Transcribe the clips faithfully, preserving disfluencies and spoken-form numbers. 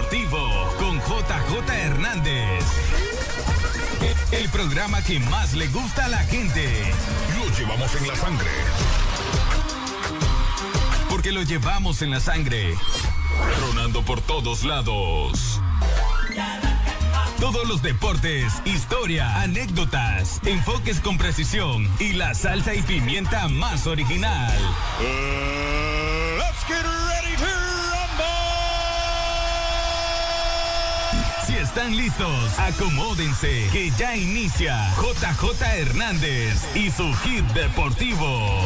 Deportivo con J J Hernández. El programa que más le gusta a la gente. Lo llevamos en la sangre. Porque lo llevamos en la sangre. Tronando por todos lados. Todos los deportes, historia, anécdotas, enfoques con precisión y la salsa y pimienta más original. Uh, let's get ready to rumble. Si están listos, acomódense, que ya inicia J J Hernández y su hit deportivo.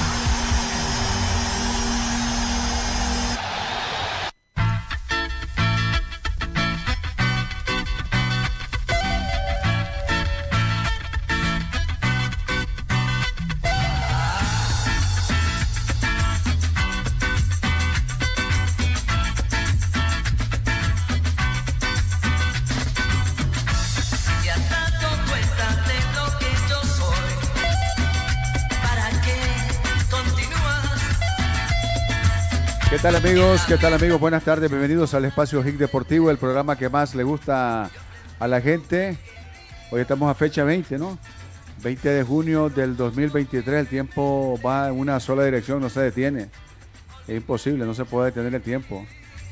¿Qué tal amigos? ¿Qué tal amigos? Buenas tardes, bienvenidos al Espacio Hit Deportivo, el programa que más le gusta a la gente. Hoy estamos a fecha veinte, ¿no? veinte de junio del dos mil veintitrés, el tiempo va en una sola dirección, no se detiene. Es imposible, no se puede detener el tiempo.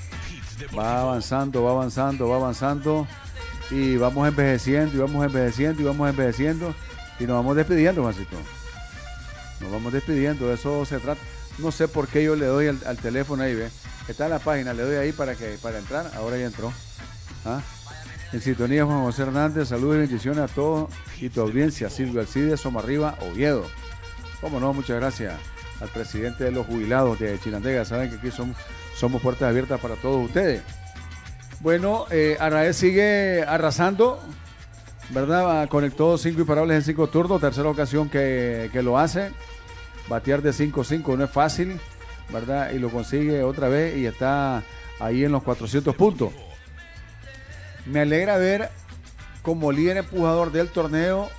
Va avanzando, va avanzando, va avanzando y vamos envejeciendo y vamos envejeciendo y vamos envejeciendo y nos vamos despidiendo, Juancito. Nos vamos despidiendo, de eso se trata. No sé por qué yo le doy al, al teléfono ahí, ve. Está en la página, le doy ahí para que para entrar. Ahora ya entró. ¿Ah? En sintonía, Juan José Hernández. Saludos y bendiciones a todos y tu audiencia. Silvio Alcides, Somarriba, Oviedo. Cómo no, muchas gracias al presidente de los jubilados de Chinandega. Saben que aquí somos, somos puertas abiertas para todos ustedes. Bueno, eh, Arraez sigue arrasando, ¿verdad? Conectó cinco imparables en cinco turnos. Tercera ocasión que, que lo hace. Batear de cinco cinco no es fácil, ¿verdad? Y lo consigue otra vez y está ahí en los cuatrocientos puntos. Me alegra ver como líder empujador del torneo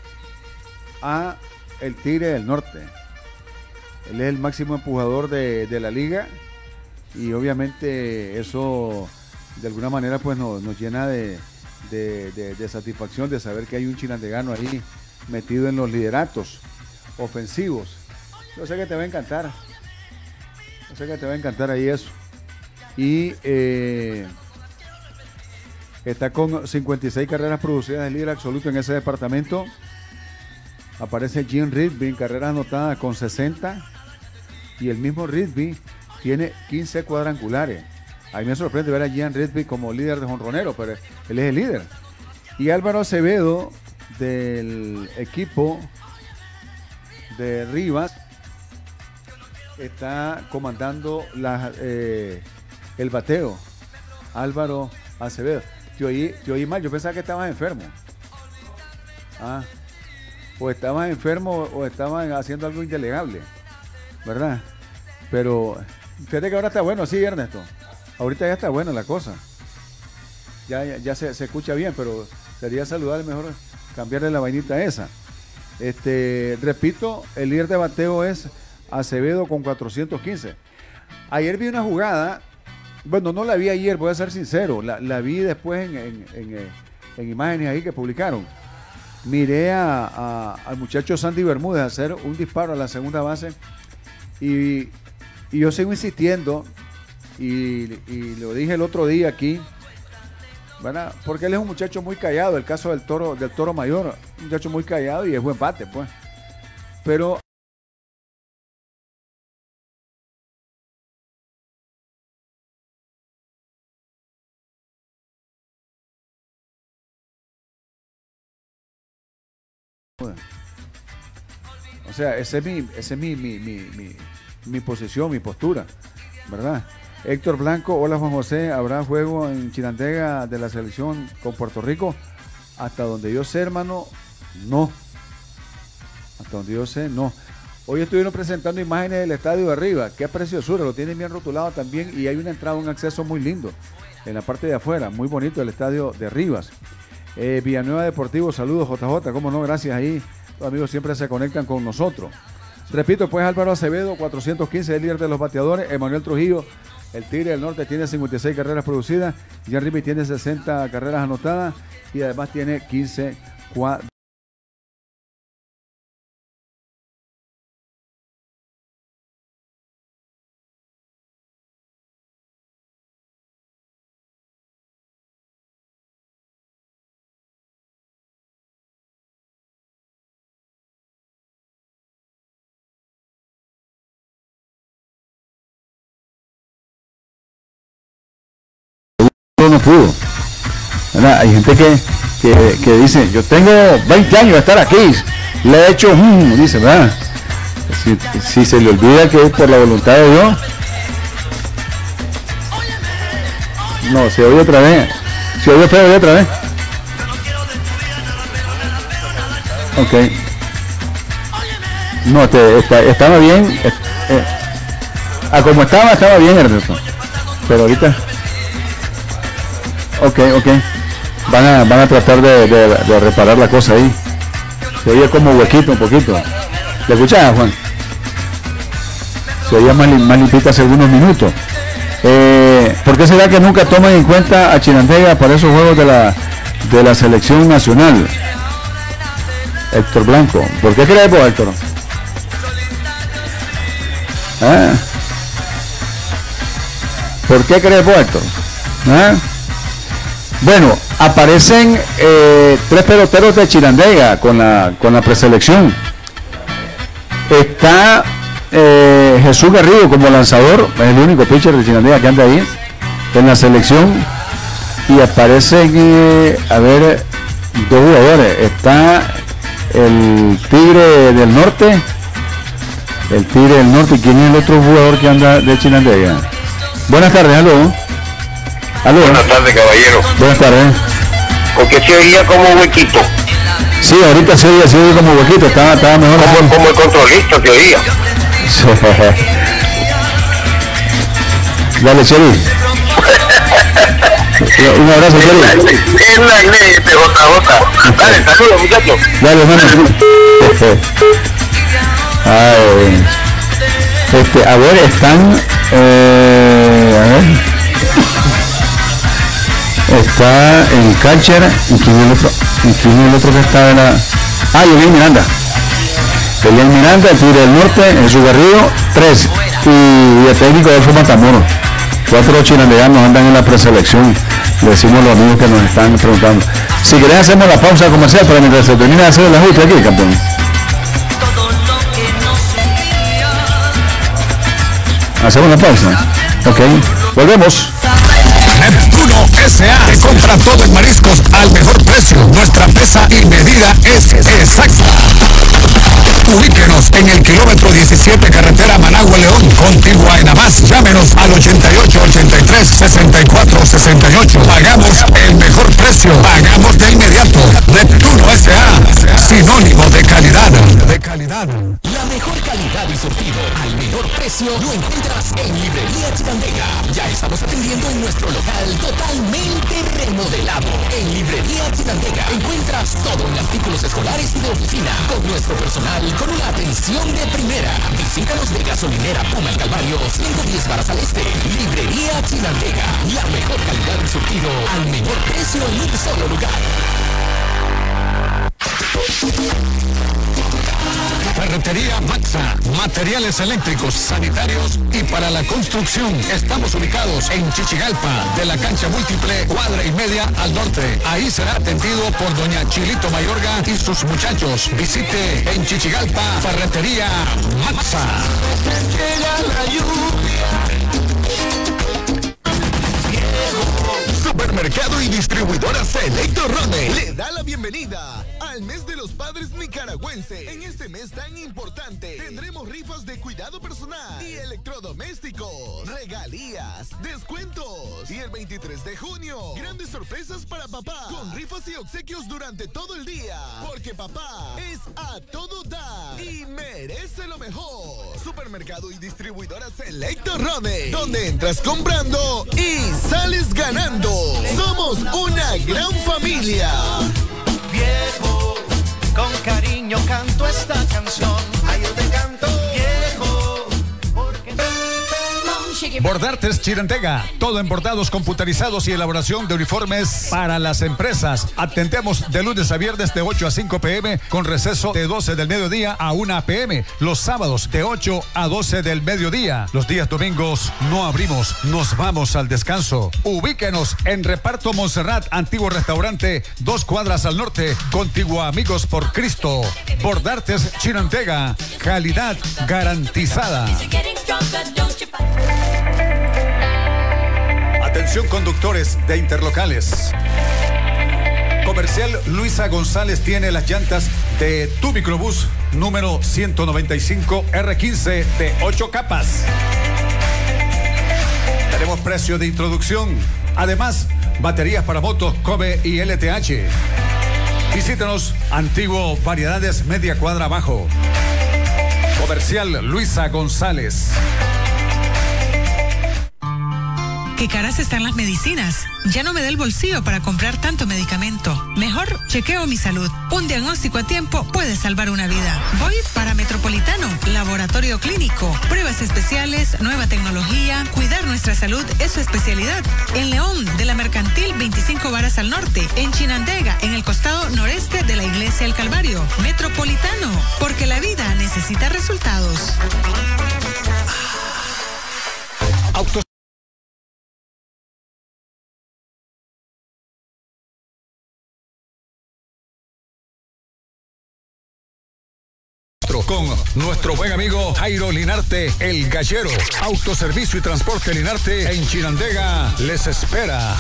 a el Tigre del Norte. Él es el máximo empujador de, de la liga y obviamente eso de alguna manera pues nos, nos llena de, de, de, de satisfacción de saber que hay un chinandegano ahí metido en los lideratos ofensivos. Yo sé que te va a encantar. Yo sé que te va a encantar ahí eso. Y eh, está con cincuenta y seis carreras producidas, el líder absoluto en ese departamento. Aparece Jim Rigby en carreras anotadas con sesenta. Y el mismo Rigby tiene quince cuadrangulares. A mí me sorprende ver a Jim Rigby como líder de jonronero, pero él es el líder. Y Álvaro Acevedo del equipo de Rivas está comandando la, eh, el bateo. Álvaro Acevedo. Te oí, te oí mal, yo pensaba que estabas enfermo. Ah, o estabas enfermo o estabas haciendo algo indelegable, ¿verdad? Pero fíjate que ahora está bueno, sí, Ernesto. Ahorita ya está buena la cosa. Ya, ya, ya se, se escucha bien, pero sería saludable mejor cambiarle la vainita esa. Este, repito, el líder de bateo es Acevedo con cuatrocientos quince. Ayer vi una jugada, bueno, no la vi ayer, voy a ser sincero, la, la vi después en, en, en, en imágenes ahí que publicaron. Miré a, a, al muchacho Sandy Bermúdez hacer un disparo a la segunda base y, y yo sigo insistiendo y, y lo dije el otro día aquí, ¿verdad? Porque él es un muchacho muy callado, el caso del toro, del toro mayor, un muchacho muy callado y es buen bate, pues. Pero o sea, ese es mi, ese es mi, mi, mi, mi, mi posición, mi postura, ¿verdad? Héctor Blanco, hola Juan José, ¿habrá juego en Chinandega de la selección con Puerto Rico? Hasta donde yo sé, hermano, no. Hasta donde yo sé, no. Hoy estuvieron presentando imágenes del estadio de arriba, qué preciosura, lo tienen bien rotulado también y hay una entrada, un acceso muy lindo en la parte de afuera, muy bonito el estadio de Rivas. Eh, Villanueva Deportivo, saludos J J, cómo no, gracias ahí, los amigos siempre se conectan con nosotros. Repito, pues Álvaro Acevedo, cuatrocientos quince, el líder de los bateadores, Emanuel Trujillo, El Tigre del Norte tiene cincuenta y seis carreras producidas. Jeremy tiene sesenta carreras anotadas y además tiene quince cuadros. No pudo. ¿Verdad? Hay gente que, que, que dice, yo tengo veinte años de estar aquí, le he hecho, mmm, dice, ¿verdad? Si, si se le olvida que es por la voluntad de Dios. No, se oye otra vez. Se oye feo otra vez. Ok. No, te, está, estaba bien. Eh, eh, a como estaba, estaba bien, Ernesto. Pero ahorita... Ok, ok. Van a, van a tratar de, de, de reparar la cosa ahí. Se oye como huequito un poquito. ¿Le escuchás, Juan? Se oía más, más limpita hace algunos minutos. Eh, ¿Por qué será que nunca toman en cuenta a Chinandega para esos juegos de la, de la selección nacional? Héctor Blanco. ¿Por qué crees vos, Héctor? ¿Ah? ¿Por qué crees vos, Héctor? ¿Ah? Bueno, aparecen eh, tres peloteros de Chinandega con la, con la preselección. Está eh, Jesús Garrido como lanzador, es el único pitcher de Chinandega que anda ahí en la selección. Y aparecen, eh, a ver, dos jugadores. Está el Tigre del Norte, el Tigre del Norte. ¿Quién es el otro jugador que anda de Chinandega? Buenas tardes, aló. Aló. Buenas tardes, caballero. Buenas tardes. Porque se oía como huequito. Sí, ahorita se oía, se oía como huequito, estaba, estaba mejor. Como, como el controlista se oía. Dale, Cheri. Un abrazo, Cheri. Es la ley de J J. Dale, saludos, muchachos. Dale, hermano. Ay, este, a ver, están... Eh, a ver... Está en catcher. ¿Y quién es el otro? ¿Y quién es el otro que está en la...? Ah, Elian Miranda. Elian Miranda, el Tigre del Norte, Jesús Garrido, tres. Y el técnico Adolfo Matamoros. Cuatro chinandeganos andan en la preselección. Le decimos a los amigos que nos están preguntando. Si querés hacemos la pausa comercial para mientras se termina de hacer el ajuste aquí, campeón. Hacemos la pausa. Ok, volvemos. Neptuno S A te compra todo en mariscos al mejor precio. Nuestra pesa y medida es exacta. Ubíquenos en el kilómetro diecisiete, carretera Managua León, contigua en Abás. Llámenos al ochenta y ocho, ochenta y tres, sesenta y cuatro, sesenta y ocho. Pagamos el mejor precio. Pagamos de inmediato. Neptuno S A, sinónimo de calidad. De calidad. La mejor calidad y surtido al menor precio lo encuentras en Librería Chinandega. Ya estamos atendiendo en nuestro local totalmente remodelado. En Librería Chinandega encuentras todo en artículos escolares y de oficina con nuestro personal con una atención de primera. Visítanos de Gasolinera Puma el Calvario, ciento diez varas al este. Librería Chinandega, la mejor calidad y surtido al menor precio en un solo lugar. Ferretería Maxa, materiales eléctricos, sanitarios y para la construcción. Estamos ubicados en Chichigalpa, de la cancha múltiple, cuadra y media al norte. Ahí será atendido por doña Chilito Mayorga y sus muchachos. Visite en Chichigalpa, Ferretería Maxa. Supermercado y distribuidora Selecto Rone le da la bienvenida al mes de los padres nicaragüenses. En este mes tan importante tendremos rifas de cuidado personal y electrodomésticos, regalías, descuentos y el veintitrés de junio grandes sorpresas para papá con rifas y obsequios durante todo el día, porque papá es a todo dar y merece lo mejor. Supermercado y distribuidora Selecto Rone, donde entras comprando y sales ganando. Somos una gran familia. Viejo, con cariño canto esta canción. Ay, yo te canto, viejo, porque... Bordartes Chinandega, todo en bordados computarizados y elaboración de uniformes para las empresas. Atendemos de lunes a viernes de ocho a cinco pe eme con receso de doce del mediodía a una pe eme. Los sábados de ocho a doce del mediodía. Los días domingos no abrimos, nos vamos al descanso. Ubíquenos en Reparto Montserrat, antiguo restaurante, dos cuadras al norte, contiguo a Amigos por Cristo. Bordartes Chinandega, calidad garantizada. Atención conductores de interlocales. Comercial Luisa González tiene las llantas de tu microbús número ciento noventa y cinco erre quince de ocho capas. Tenemos precio de introducción. Además, baterías para motos Kobe y ele te hache. Visítenos, Antiguo Variedades, media cuadra abajo. Comercial Luisa González. Qué caras están las medicinas. Ya no me da el bolsillo para comprar tanto medicamento. Mejor chequeo mi salud. Un diagnóstico a tiempo puede salvar una vida. Voy para Metropolitano, laboratorio clínico, pruebas especiales, nueva tecnología. Cuidar nuestra salud es su especialidad. En León, de la Mercantil, veinticinco varas al norte. En Chinandega, en el costado noreste de la Iglesia del Calvario. Metropolitano, porque la vida necesita resultados. Autos con nuestro buen amigo Jairo Linarte, el gallero. Autoservicio y transporte Linarte en Chinandega les espera.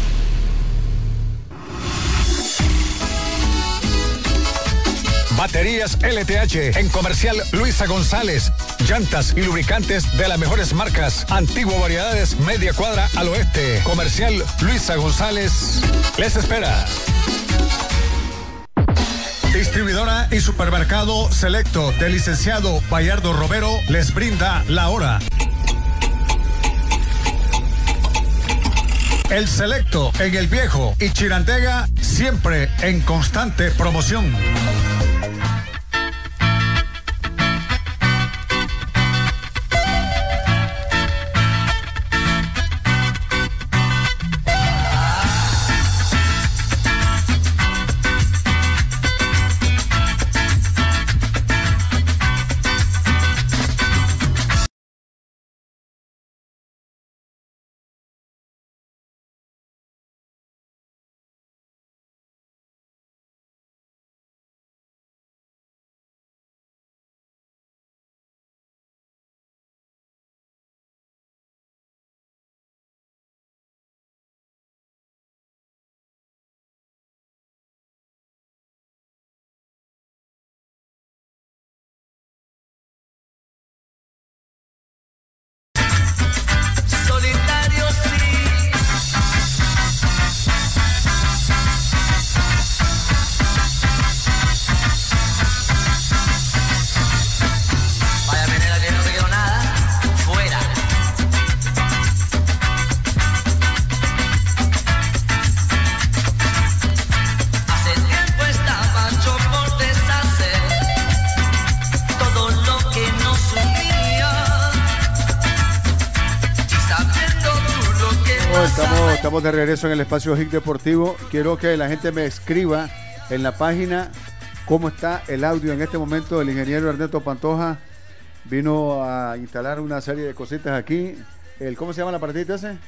Baterías ele te hache en Comercial Luisa González. Llantas y lubricantes de las mejores marcas. Antiguo Variedades, media cuadra al oeste. Comercial Luisa González les espera. Distribuidora y supermercado Selecto del licenciado Bayardo Romero les brinda la hora. El Selecto en El Viejo y Chinandega siempre en constante promoción. Estamos, estamos de regreso en el espacio H I C Deportivo. Quiero que la gente me escriba en la página cómo está el audio en este momento. El ingeniero Ernesto Pantoja vino a instalar una serie de cositas aquí. El, ¿Cómo se llama el aparatito ese?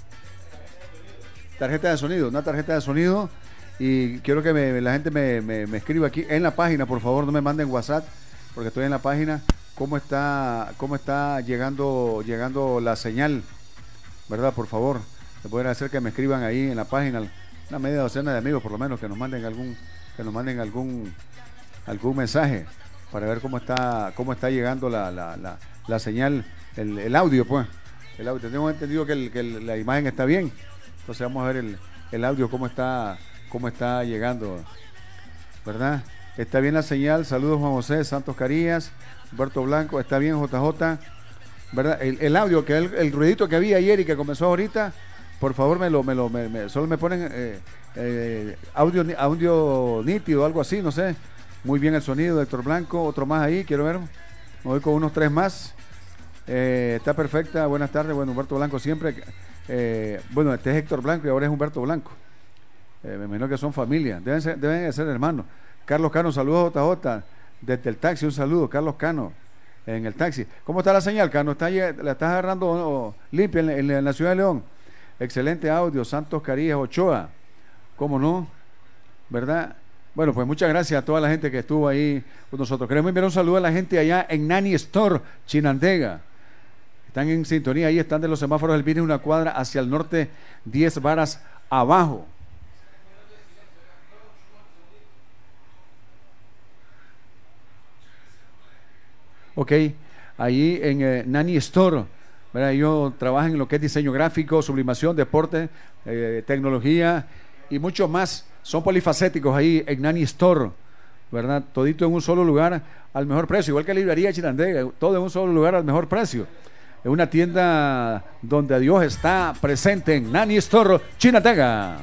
Tarjeta de sonido, una tarjeta de sonido. Y quiero que me, la gente me, me, me escriba aquí en la página, por favor, no me manden WhatsApp, porque estoy en la página. ¿Cómo está, cómo está llegando, llegando la señal? ¿Verdad? Por favor, se pueden hacer que me escriban ahí en la página, una media docena de amigos por lo menos, que nos manden algún, que nos manden algún, algún mensaje para ver cómo está, cómo está llegando la, la, la, la señal, el, el audio, pues. El audio. Tengo entendido que, el, que el, la imagen está bien. Entonces vamos a ver el, el audio cómo está, cómo está llegando, ¿verdad? Está bien la señal. Saludos Juan José Santos Carías, Humberto Blanco. Está bien J J, ¿verdad? El, el audio, que el, el ruidito que había ayer y que comenzó ahorita, por favor me lo, me lo, me, me, solo me ponen eh, eh, audio, audio nítido, algo así, no sé. Muy bien el sonido de Héctor Blanco. Otro más ahí, quiero ver. Me voy con unos tres más. Eh, está perfecta, buenas tardes, bueno, Humberto Blanco siempre. Eh, bueno, este es Héctor Blanco y ahora es Humberto Blanco. Eh, me imagino que son familia, deben ser, deben de ser hermanos. Carlos Cano, saludos J J, desde el taxi, un saludo, Carlos Cano, en el taxi. ¿Cómo está la señal, Cano? ¿Está, ¿La estás agarrando oh, limpia en, en, en la ciudad de León? Excelente audio, Santos Carías Ochoa, ¿cómo no? ¿Verdad? Bueno, pues muchas gracias a toda la gente que estuvo ahí con nosotros. Queremos enviar un saludo a la gente allá en Nani Store, Chinandega. Están en sintonía, ahí están de los semáforos del Vine, una cuadra hacia el norte, diez varas abajo. Ok, ahí en eh, Nani Store, ¿verdad? Ellos trabajan en lo que es diseño gráfico, sublimación, deporte, eh, tecnología y mucho más. Son polifacéticos ahí en Nani Store, ¿verdad? Todito en un solo lugar al mejor precio, igual que Librería Chinandega, todo en un solo lugar al mejor precio. Es una tienda donde Dios está presente en Nani Store, Chinandega.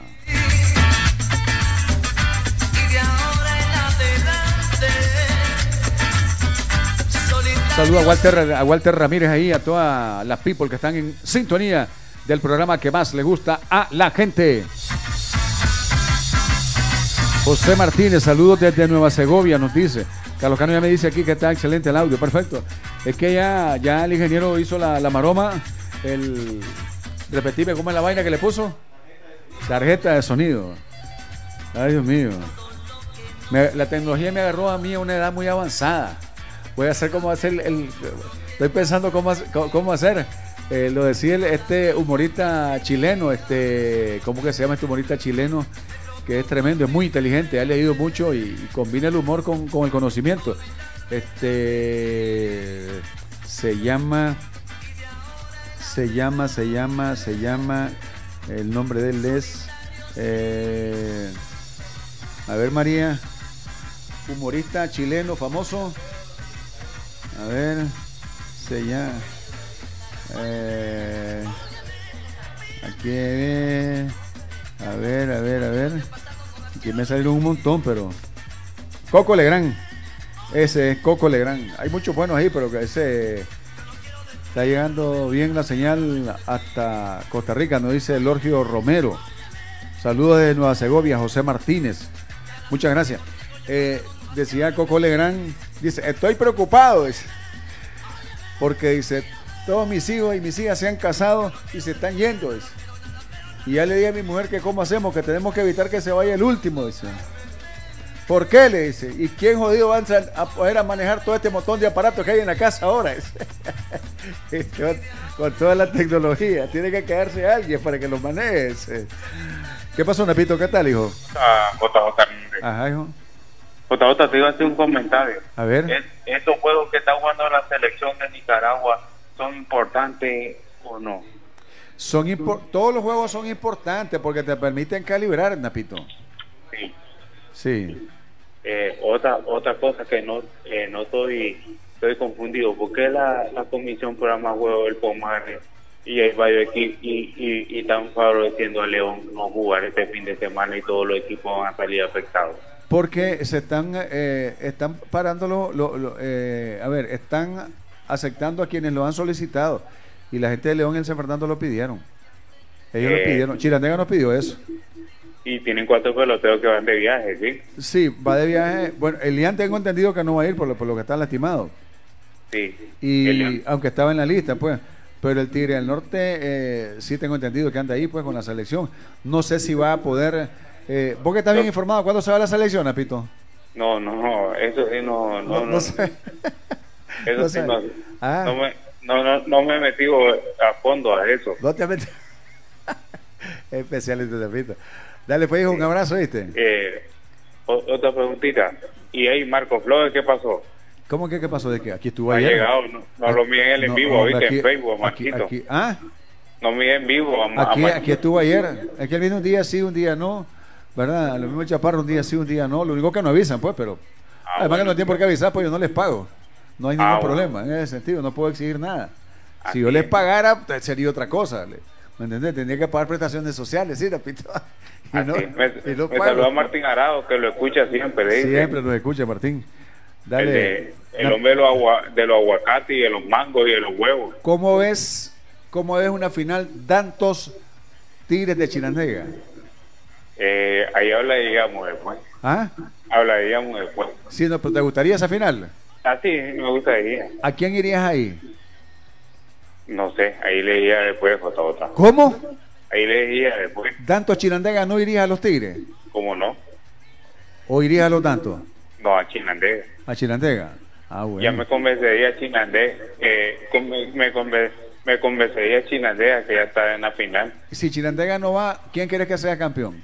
Saludo a Walter, a Walter Ramírez ahí, a todas las people que están en sintonía del programa que más le gusta a la gente. José Martínez, saludos desde Nueva Segovia, nos dice. Carlos Cano ya me dice aquí que está excelente el audio, perfecto. Es que ya, ya el ingeniero hizo la, la maroma, el... Repetime, ¿cómo es la vaina que le puso? Tarjeta de sonido. Ay, Dios mío. Me, la tecnología me agarró a mí a una edad muy avanzada. Voy a hacer cómo hacer el... el estoy pensando cómo, cómo hacer. Eh, lo decía el, este humorista chileno, este... ¿Cómo que se llama este humorista chileno? Que es tremendo, es muy inteligente, ha leído mucho y, y combina el humor con, con el conocimiento. Este se llama, se llama, se llama, se llama, el nombre de él es, eh, a ver María, humorista chileno famoso, a ver, se llama, eh, aquí, a ver, a ver, a ver. Aquí me salieron un montón, pero... Coco Legrand. Ese es Coco Legrand. Hay muchos buenos ahí, pero que ese... Está llegando bien la señal hasta Costa Rica, nos dice Lorgio Romero. Saludos de Nueva Segovia, José Martínez. Muchas gracias. Eh, decía Coco Legrand, dice, estoy preocupado, dice, porque dice, todos mis hijos y mis hijas se han casado y se están yendo, dice. Y ya le dije a mi mujer que cómo hacemos, que tenemos que evitar que se vaya el último, dice. ¿Por qué? Le dice. ¿Y quién jodido va a poder a manejar todo este montón de aparatos que hay en la casa ahora? con, con toda la tecnología. Tiene que quedarse alguien para que los maneje. ¿Qué pasó, Napito? ¿Qué tal, hijo? Ah, J J. Ajá, hijo. J J, te iba a hacer un comentario. A ver. ¿Es, ¿Estos juegos que está jugando la selección de Nicaragua son importantes o no? Son todos los juegos son importantes porque te permiten calibrar, Napito. Sí. Sí. Eh, otra otra cosa que no eh, no estoy estoy confundido. ¿Por qué la, la comisión programa juego el Pomare y hay varios equipos y, y, y están favoreciendo a León no jugar este fin de semana y todos los equipos van a salir afectados? Porque se están eh, están parando lo, lo, lo, eh, a ver, están aceptando a quienes lo han solicitado. Y la gente de León y el San Fernando lo pidieron. Ellos eh, lo pidieron. Chirandega nos pidió eso. Y tienen cuatro peloteros que van de viaje, ¿sí? Sí, va de viaje. Bueno, Elian tengo entendido que no va a ir por lo, por lo que está lastimado. Sí. Y Elian, aunque estaba en la lista, pues. Pero el Tigre del Norte, eh, sí tengo entendido que anda ahí, pues, con la selección. No sé si va a poder... Eh, ¿Vos que estás bien informado? ¿Cuándo se va la selección, Apito? No, no, eso sí no... No, no, no sé. Eso no sí sé. no... Ah. No me... No, no, no me he metido a fondo a eso. No te metes. Especialista de Pito. Dale, pues, hijo, un abrazo, ¿viste? Eh, otra preguntita. ¿Y ahí Marco Flores qué pasó? ¿Cómo que qué pasó? ¿De qué? Aquí estuvo no ayer. Ha llegado, no, no lo miré en el en no, vivo, no, ¿viste? Aquí, en Facebook, aquí, Marquito. aquí, ¿ah? No miré en vivo a, aquí, a aquí estuvo ayer. Aquí él viene un día sí, un día no. ¿Verdad? Lo mismo el Chaparro, un día sí, un día no. Lo único que no avisan, pues, pero... Ah, además bueno. Que no tienen por qué avisar, pues yo no les pago. No hay ningún ah, problema bueno. En ese sentido, no puedo exigir nada. Si Así yo les pagara, sería otra cosa. ¿Me entendés? Tendría que pagar prestaciones sociales, ¿sí, Rapito? Y no, me y no me saluda Martín Arado, que lo escucha siempre. Siempre lo escucha, Martín. Dale. El, de, el hombre de los, agua, de los aguacates y de los mangos y de los huevos. ¿Cómo ves, cómo ves una final Dantos Tigres de Chinandega? Eh, ahí hablaríamos después. ¿Ah? Hablaríamos después. Sí, no, pero ¿te gustaría esa final? Ah, sí, me gustaría. ¿A quién irías ahí? No sé, ahí le iría después, J J. ¿Cómo? Ahí le iría después. ¿Dantos Chinandega no irías a los Tigres? ¿Cómo no? ¿O irías a los Dantos? No, a Chinandega. ¿A Chinandega? Ah, bueno. Ya me convencería a Chinandega. Eh, con- me, conven- me convencería a Chinandega que ya está en la final. Si Chinandega no va, ¿quién quieres que sea campeón?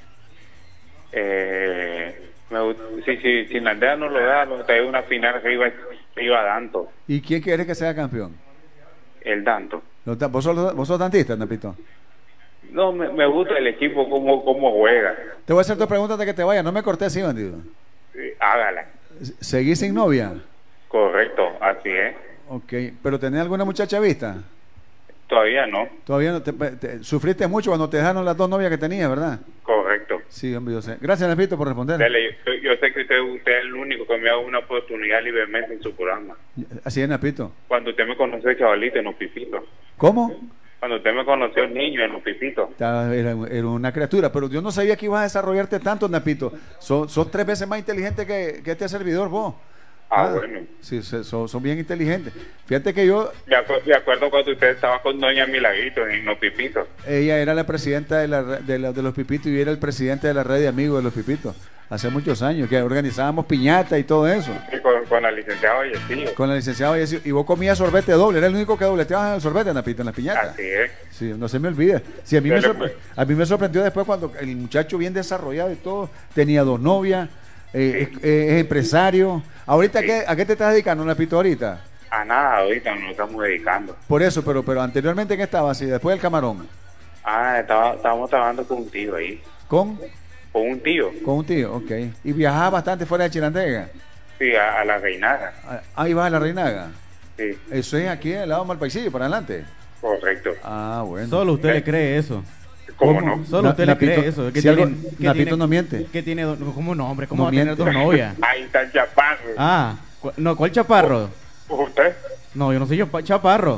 Eh, me gust- si si Chinandega no lo da, lo trae una final que iba, iba Danto. ¿Y quién quieres que sea campeón? El Danto. ¿Los da- ¿Vos sos, vos sos dantista, Napito? No, me, me gusta el equipo, cómo, cómo juega. Te voy a hacer dos preguntas antes de que te vayas. No me cortes así, bandido. Eh, hágala. ¿Seguís sin novia? Correcto, así es. Ok, ¿pero tenés alguna muchacha vista? Todavía no. Todavía no. Te, te- sufriste mucho cuando te dejaron las dos novias que tenías, ¿verdad? Correcto. Sí, hombre, yo sé. Gracias, Napito, por responder. Dele, yo, yo sé que usted, usted es el único que me da una oportunidad libremente en su programa. Así es, Napito. Cuando usted me conoció de chavalito en los pipitos. ¿Cómo? Cuando usted me conoció niño en los pipitos. Estaba- Era, era una criatura, pero yo no sabía que ibas a desarrollarte tanto, Napito. Sos, sos tres veces más inteligente que, que este servidor, vos. Ah, bueno. Sí, se- son, son bien inteligentes. Fíjate que yo, De, acu- de acuerdo cuando usted estaba con doña Milagrito en los pipitos. ella era la presidenta de, la, re- de, la- de los Pipitos y yo era el presidente de la red de amigos de los Pipitos. Hace muchos años, que organizábamos piñata y todo eso. Y con, con la licenciada Vallecillo. Con la licenciada Vallecillo. Y vos comías sorbete doble, era el único que dobleteabas en el sorbete, Napito, en las piñatas. Así es. Sí, no se me olvida. Sí, a mí me, Dale, sorpre- pues. a mí me sorprendió después cuando el muchacho bien desarrollado y todo, tenía dos novias, eh, es, eh, es empresario. ¿Ahorita Sí. qué, a qué te estás dedicando, Napito, ahorita? A nada, ahorita nos estamos dedicando. Por eso, pero pero anteriormente, ¿qué estaba así? Después del camarón. Ah, estaba, estábamos trabajando con un tío ahí. ¿Con? Con un tío. Con un tío, ok. ¿Y viajaba bastante fuera de Chinandega? Sí, a, a la Reinaga. Ah, Ahí vas a la Reinaga. Sí, Eso es aquí al lado de Malpaisillo, para adelante. correcto. Ah, bueno. Solo usted le cree eso. ¿Cómo, ¿Cómo? no? Solo Na- usted le Napito- cree eso. Que si algo- tiene- que Napito tiene- no miente. Que tiene dos- ¿Cómo no, hombre? ¿Cómo No va a tener miente. dos novias? Ahí está el chaparro. Ah, cu- no, ¿cuál chaparro? ¿Usted? No, yo no soy yo pa- chaparro.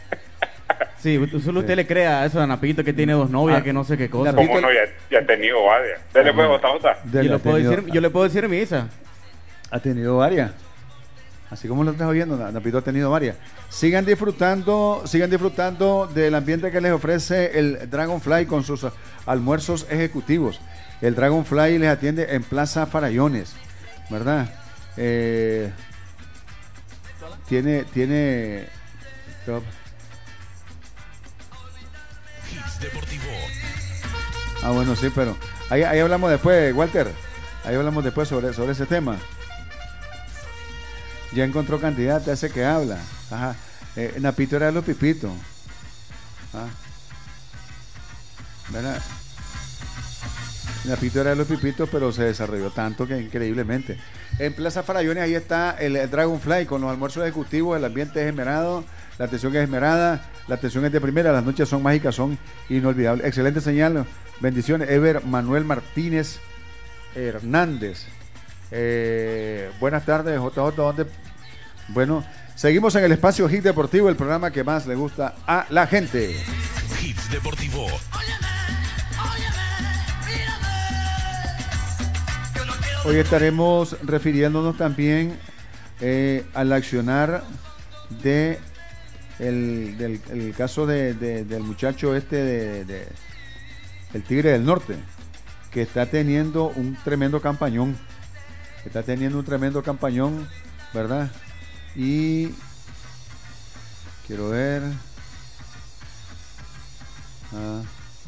Sí, u- solo usted le crea a eso a Napito que tiene dos novias, Ah, que no sé qué cosa. Napito- ¿Cómo no? Ya, ya he tenido varias. Dele pues, otra, otra. De Yo la le, puedo tenido- decir, yo le puedo decir misa. Ha tenido varias. Así como lo estás oyendo, Na- Napito ha tenido varias. Sigan disfrutando, sigan disfrutando del ambiente que les ofrece el Dragonfly con sus almuerzos ejecutivos. El Dragonfly les atiende en Plaza Farallones, ¿verdad? Eh, tiene, tiene. Hits Deportivo. Ah, bueno, sí, pero ahí, ahí hablamos después, Walter. Ahí hablamos después sobre, sobre ese tema. Ya encontró candidata, ese que habla. Ajá. Eh, Napito era de los Pipitos. Ah. ¿Verdad? Napito era de los Pipitos, pero se desarrolló tanto que increíblemente. En Plaza Farallones ahí está el, el Dragonfly con los almuerzos ejecutivos, el ambiente es esmerado, la atención es esmerada, la atención es de primera, las noches son mágicas, son inolvidables. Excelente señal, bendiciones. Ever Manuel Martínez Hernández. Eh, buenas tardes, J J. ¿Dónde? Bueno, seguimos en el espacio Hit Deportivo, el programa que más le gusta a la gente. Hits Deportivo. Hoy estaremos refiriéndonos también eh, al accionar de el, del el caso de, de- del muchacho este de, de- el Tigre del Norte, que está teniendo un tremendo campañón, está teniendo un tremendo campañón, ¿verdad? Y quiero ver. Ah.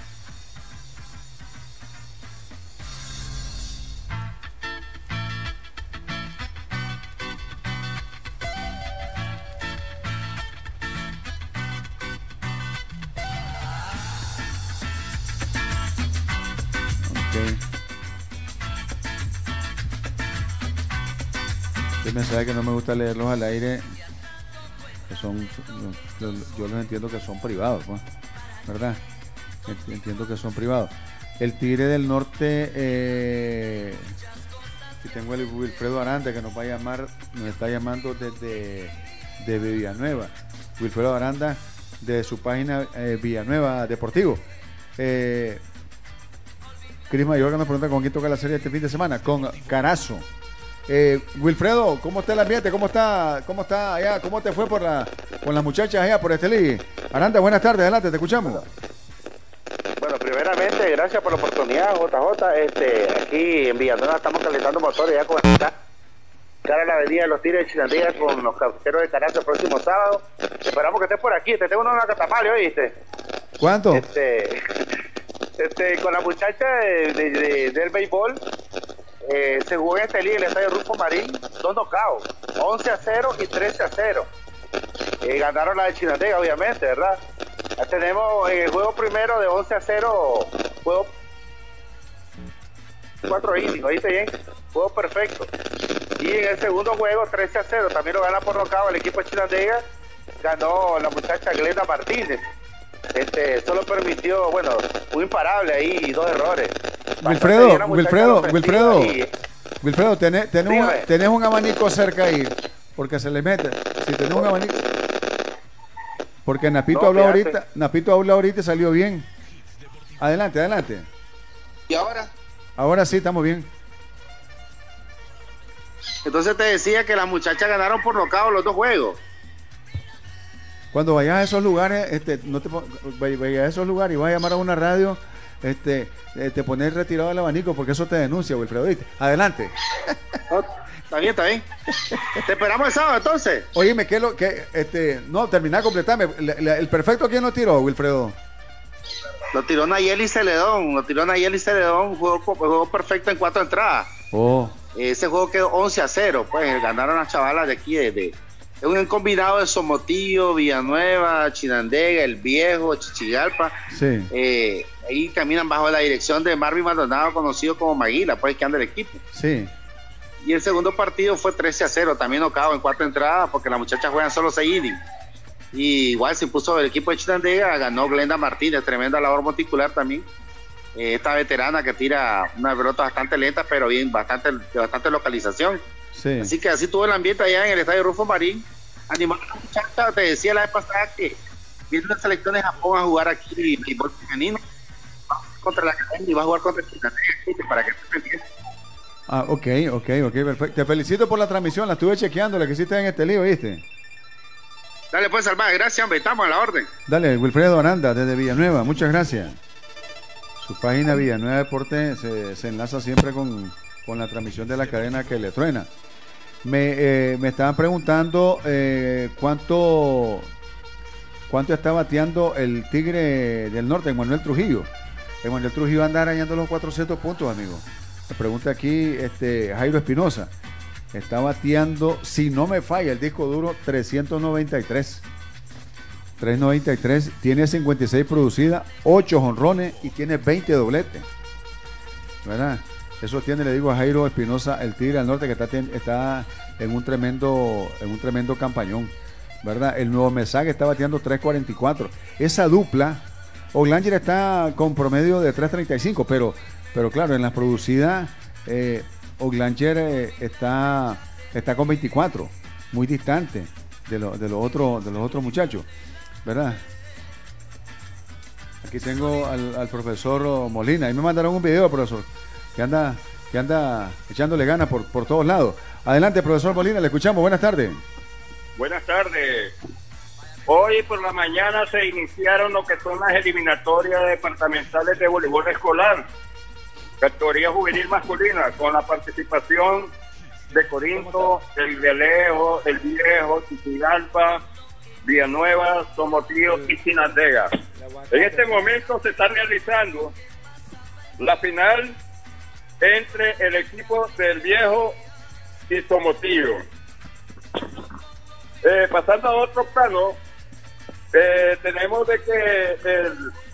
Ok. Usted me sabe que no me gusta leerlos al aire, que son, yo, yo los entiendo que son privados, pues, ¿verdad? Ent- Entiendo que son privados. El Tigre del Norte, eh, Y tengo el Wilfredo Aranda que nos va a llamar, nos está llamando desde de Villanueva. Wilfredo Aranda de su página eh, Villanueva Deportivo. Eh, Cris Mayorga nos pregunta con quién toca la serie este fin de semana. Con Carazo. Eh, Wilfredo, ¿cómo está el ambiente? ¿Cómo está, cómo está allá? ¿Cómo te fue por la, con las muchachas allá por Estelí? Aranda, buenas tardes, adelante, te escuchamos. Bueno, primeramente, gracias por la oportunidad, J J. Este, aquí en Villanueva estamos calentando motores ya con esta cara a la avenida de los Tigres de Chinandega con los cafeteros de Carazo el próximo sábado. Esperamos que estés por aquí. Te tengo una catamale, ¿oíste? ¿Cuánto? Este, este, con la muchacha de, de, de, del béisbol, eh, se jugó en Estelí, el estadio Rufo Marín, dos knockouts, once a cero y trece a cero. Eh, ganaron la de Chinandega, obviamente, ¿verdad? Ya tenemos en el juego primero de once a cero, juego cuatro innings, ¿oíste bien? Juego perfecto. Y en el segundo juego, trece a cero, también lo gana por nocaut el equipo de Chinandega, ganó la muchacha Glenda Martínez. Este, solo permitió, bueno, un imparable ahí y dos errores. Wilfredo, Wilfredo, Wilfredo, y... Wilfredo, tenés, tenés, un, tenés un abanico cerca ahí, porque se le mete. Si tenés un abanico. Porque Napito No, habló fíjate. ahorita, Napito habló ahorita y salió bien. Adelante, adelante. ¿Y ahora? Ahora sí, estamos bien. Entonces te decía que las muchachas ganaron por nocaut los dos juegos. Cuando vayas a esos lugares, este, no te pon- vay- vayas a esos lugares y vas a llamar a una radio, este, eh, te pones retirado del abanico porque eso te denuncia, Wilfredo. ¿Viste? Adelante. No, está bien, está bien. Te esperamos el sábado entonces. Oíme, ¿qué es lo que, este, no, terminá, completame. Le- le- El perfecto, ¿quién lo tiró, Wilfredo? Lo tiró Nayeli Celedón, lo tiró Nayeli Celedón, juego, juego perfecto en cuatro entradas. Oh. Ese juego quedó once a cero, pues ganaron las chavalas de aquí, de, de- es un combinado de Somotillo, Villanueva, Chinandega, El Viejo, Chichigalpa. Sí. Eh, ahí caminan bajo la dirección de Marvin Maldonado, conocido como Maguila, pues que anda el equipo. Sí. Y el segundo partido fue trece a cero, también knockout en cuatro entradas, porque las muchachas juegan solo seis innings. Y igual se impuso el equipo de Chinandega, ganó Glenda Martínez, tremenda labor monticular también. Eh, esta veterana que tira una pelota bastante lenta, pero bien, bastante, de bastante localización. Sí. Así que así tuvo el ambiente allá en el estadio Rufo Marín. Animando a la muchacha, te decía la vez pasada que viene la selección de Japón a jugar aquí béisbol femenino contra la academia y va a jugar contra Chinandega, para que estés pendiente. Ah, ok, ok, ok, perfecto. Te felicito por la transmisión, la estuve chequeando, la que hiciste en este lío, ¿viste? Dale pues, Salvaje, gracias, hombre, estamos a la orden. Dale, Wilfredo Aranda, desde Villanueva, muchas gracias. Su página Villanueva Deporte se, se enlaza siempre con, con la transmisión de la cadena que le truena. Me, eh, me estaban preguntando eh, cuánto cuánto está bateando el Tigre del Norte, Manuel Trujillo. Manuel Trujillo anda arañando los cuatrocientos puntos, amigo. Me pregunta aquí este Jairo Espinosa. Está bateando, si no me falla el disco duro, trescientos noventa y tres. trescientos noventa y tres, tiene cincuenta y seis producidas, ocho jonrones y tiene veinte dobletes. ¿Verdad? Eso tiene, le digo a Jairo Espinosa, el Tigre del Norte, que está, está en un tremendo en un tremendo campañón. ¿Verdad? El nuevo mensaje está bateando tres cuarenta y cuatro. Esa dupla, Oglanger está con promedio de tres treinta y cinco, pero, pero claro, en las producidas, eh, Oglanger eh, está, está con veinticuatro, muy distante de, lo, de, los otros, de los otros muchachos. ¿Verdad? Aquí tengo al, al profesor Molina. Ahí me mandaron un video, profesor, que anda, que anda echándole ganas por, por todos lados. Adelante, profesor Molina, le escuchamos. Buenas tardes. Buenas tardes. Hoy por la mañana se iniciaron lo que son las eliminatorias departamentales de voleibol escolar, categoría juvenil masculina, con la participación de Corinto, el Velejo, el Viejo, Chichigalpa, Villanueva, Somotillo y Chinandega. En este momento se está realizando la final entre el equipo del Viejo y Somotillo. Eh, pasando a otro plano, eh, tenemos de que el,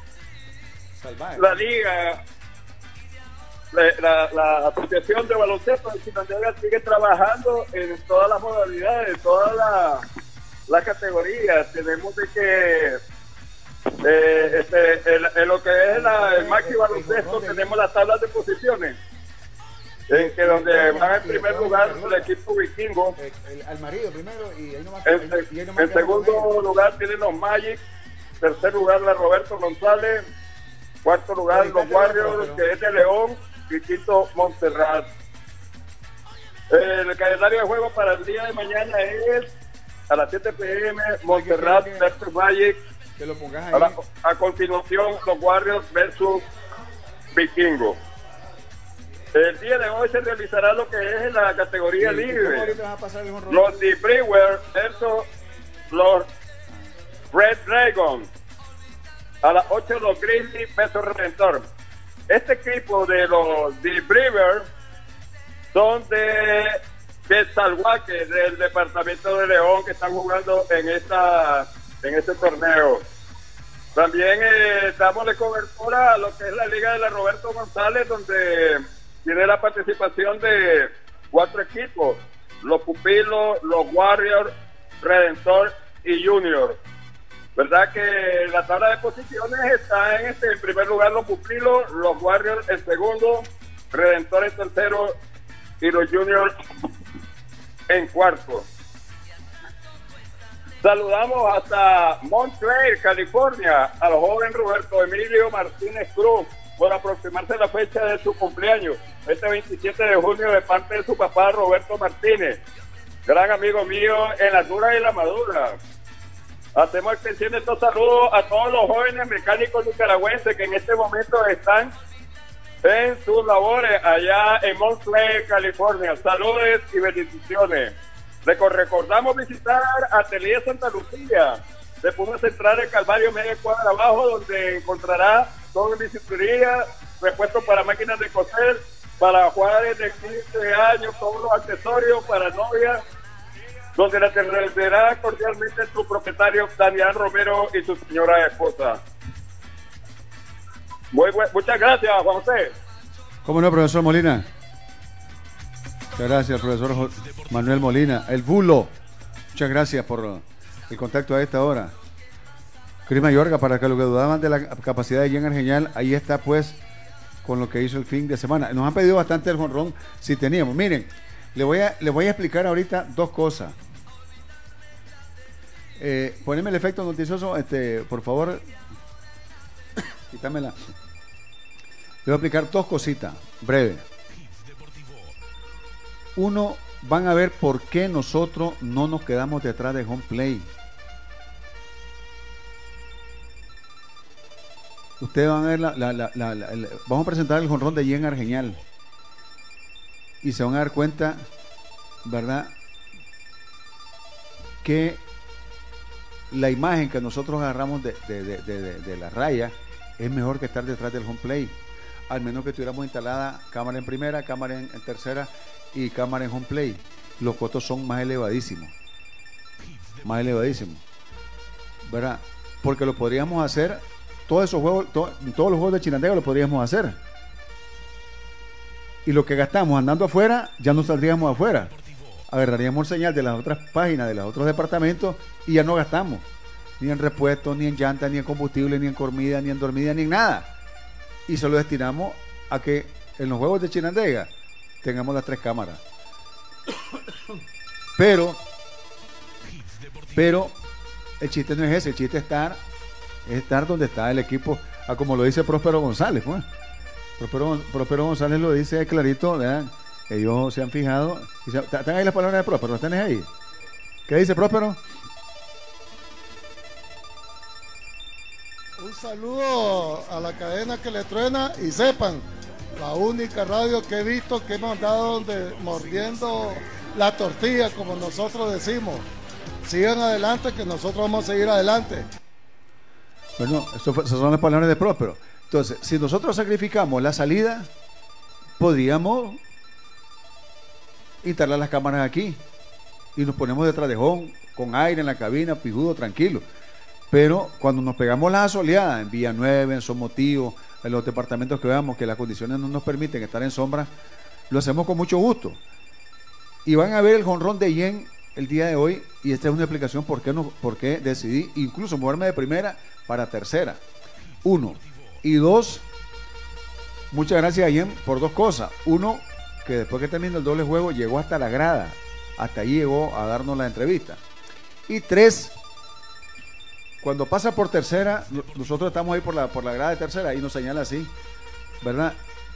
la liga, la, la, la asociación de baloncesto de Chinandega sigue trabajando en todas las modalidades, en todas las las categorías. Tenemos de que eh, este, en lo que es la, el máximo baloncesto tenemos las tablas de posiciones, en que donde va en primer lugar el equipo vikingo. El, el, al marido primero y ahí nomás. En, ahí, y ahí nomás en segundo lugar tienen los Magic. Tercer lugar la Roberto González. Cuarto lugar los Warriors, que es de León. Y quinto Montserrat. El calendario de juego para el día de mañana es a las siete pe eme Montserrat versus Magic. Que lo pongas ahí. A, la, a continuación los Warriors versus Vikingo. El día de hoy se realizará lo que es en la categoría sí, libre. Los de Brewer versus los Red Dragon. A las ocho los Grizzlies versus Redentor. Este equipo de los de Brewer son de Quetzalhuaque, del departamento de León, que están jugando en esta en este torneo. También eh, damos de cobertura a lo que es la Liga de la Roberto González, donde tiene la participación de cuatro equipos: los Pupilos, los Warriors, Redentor y Junior. ¿Verdad que la tabla de posiciones está en este en primer lugar los Pupilos, los Warriors en segundo, Redentor en tercero y los Juniors en cuarto? Saludamos hasta Montclair, California, al joven Roberto Emilio Martínez Cruz por aproximarse la fecha de su cumpleaños, este veintisiete de junio, de parte de su papá Roberto Martínez, gran amigo mío en la dura y la madura. Hacemos extensión de estos saludos a todos los jóvenes mecánicos nicaragüenses que en este momento están en sus labores allá en Montclair, California. Saludos y bendiciones. Recordamos visitar Atelier Santa Lucía, de Puma Central en Calvario, media cuadra abajo, donde encontrará todo en biciclería, repuestos para máquinas de coser, para jugadores de quince años, todos los accesorios para novias, donde la atenderá cordialmente su propietario Daniel Romero y su señora esposa. Muy buen, muchas gracias, Juan José. ¿Cómo no, profesor Molina? Muchas gracias, profesor Manuel Molina. El bulo. Muchas gracias por el contacto a esta hora. Cris Mayorga, para que lo que dudaban de la capacidad de Jen Argeñal, ahí está pues con lo que hizo el fin de semana. Nos han pedido bastante el jonrón si teníamos. Miren, le voy a, le voy a explicar ahorita dos cosas. Eh, poneme el efecto noticioso, este, por favor. Quítamela. Le voy a explicar dos cositas, breve. Uno, van a ver por qué nosotros no nos quedamos detrás de home play. Ustedes van a ver, la, la, la, la, la, la vamos a presentar el jonrón de Jen Argeñal. Y se van a dar cuenta, ¿verdad?, que la imagen que nosotros agarramos de, de, de, de, de, de la raya es mejor que estar detrás del home play. Al menos que tuviéramos instalada cámara en primera, cámara en, en tercera y cámara en home play. Los costos son más elevadísimos. Más elevadísimos. ¿Verdad? Porque lo podríamos hacer, todos esos juegos, to, todos los juegos de Chinandega lo podríamos hacer. Y lo que gastamos andando afuera, ya no saldríamos afuera. Agarraríamos el señal de las otras páginas, de los otros departamentos, y ya no gastamos. Ni en repuestos, ni en llantas, ni en combustible, ni en comida, ni en dormida, ni en nada. Y se lo destinamos a que en los juegos de Chinandega tengamos las tres cámaras. Pero, pero, el chiste no es ese, el chiste es estar, es estar donde está el equipo, a como lo dice Próspero González, pues. Próspero, Próspero González lo dice clarito, ¿verdad? Ellos se han fijado. Se, ¿están ahí las palabras de Próspero? ¿Están ahí? ¿Qué dice Próspero? Un saludo a la cadena que le truena y sepan, la única radio que he visto que hemos andado donde mordiendo la tortilla, como nosotros decimos. Sigan adelante, que nosotros vamos a seguir adelante. Bueno, eso fue, esas son las palabras de Próspero. Entonces, si nosotros sacrificamos la salida, podríamos instalar las cámaras aquí y nos ponemos detrás de home, con aire en la cabina, pijudo, tranquilo. Pero cuando nos pegamos las asoleadas en Villanueva, en Somotío, en los departamentos que veamos que las condiciones no nos permiten estar en sombra, lo hacemos con mucho gusto. Y van a ver el jonrón de Jen el día de hoy, y esta es una explicación por qué, no, por qué decidí incluso moverme de primera para tercera. Uno. Y dos, muchas gracias a Jen por dos cosas. Uno, que después que terminó el doble juego llegó hasta la grada, hasta ahí llegó a darnos la entrevista. Y tres, cuando pasa por tercera, nosotros estamos ahí por la, por la grada de tercera y nos señala así, ¿verdad?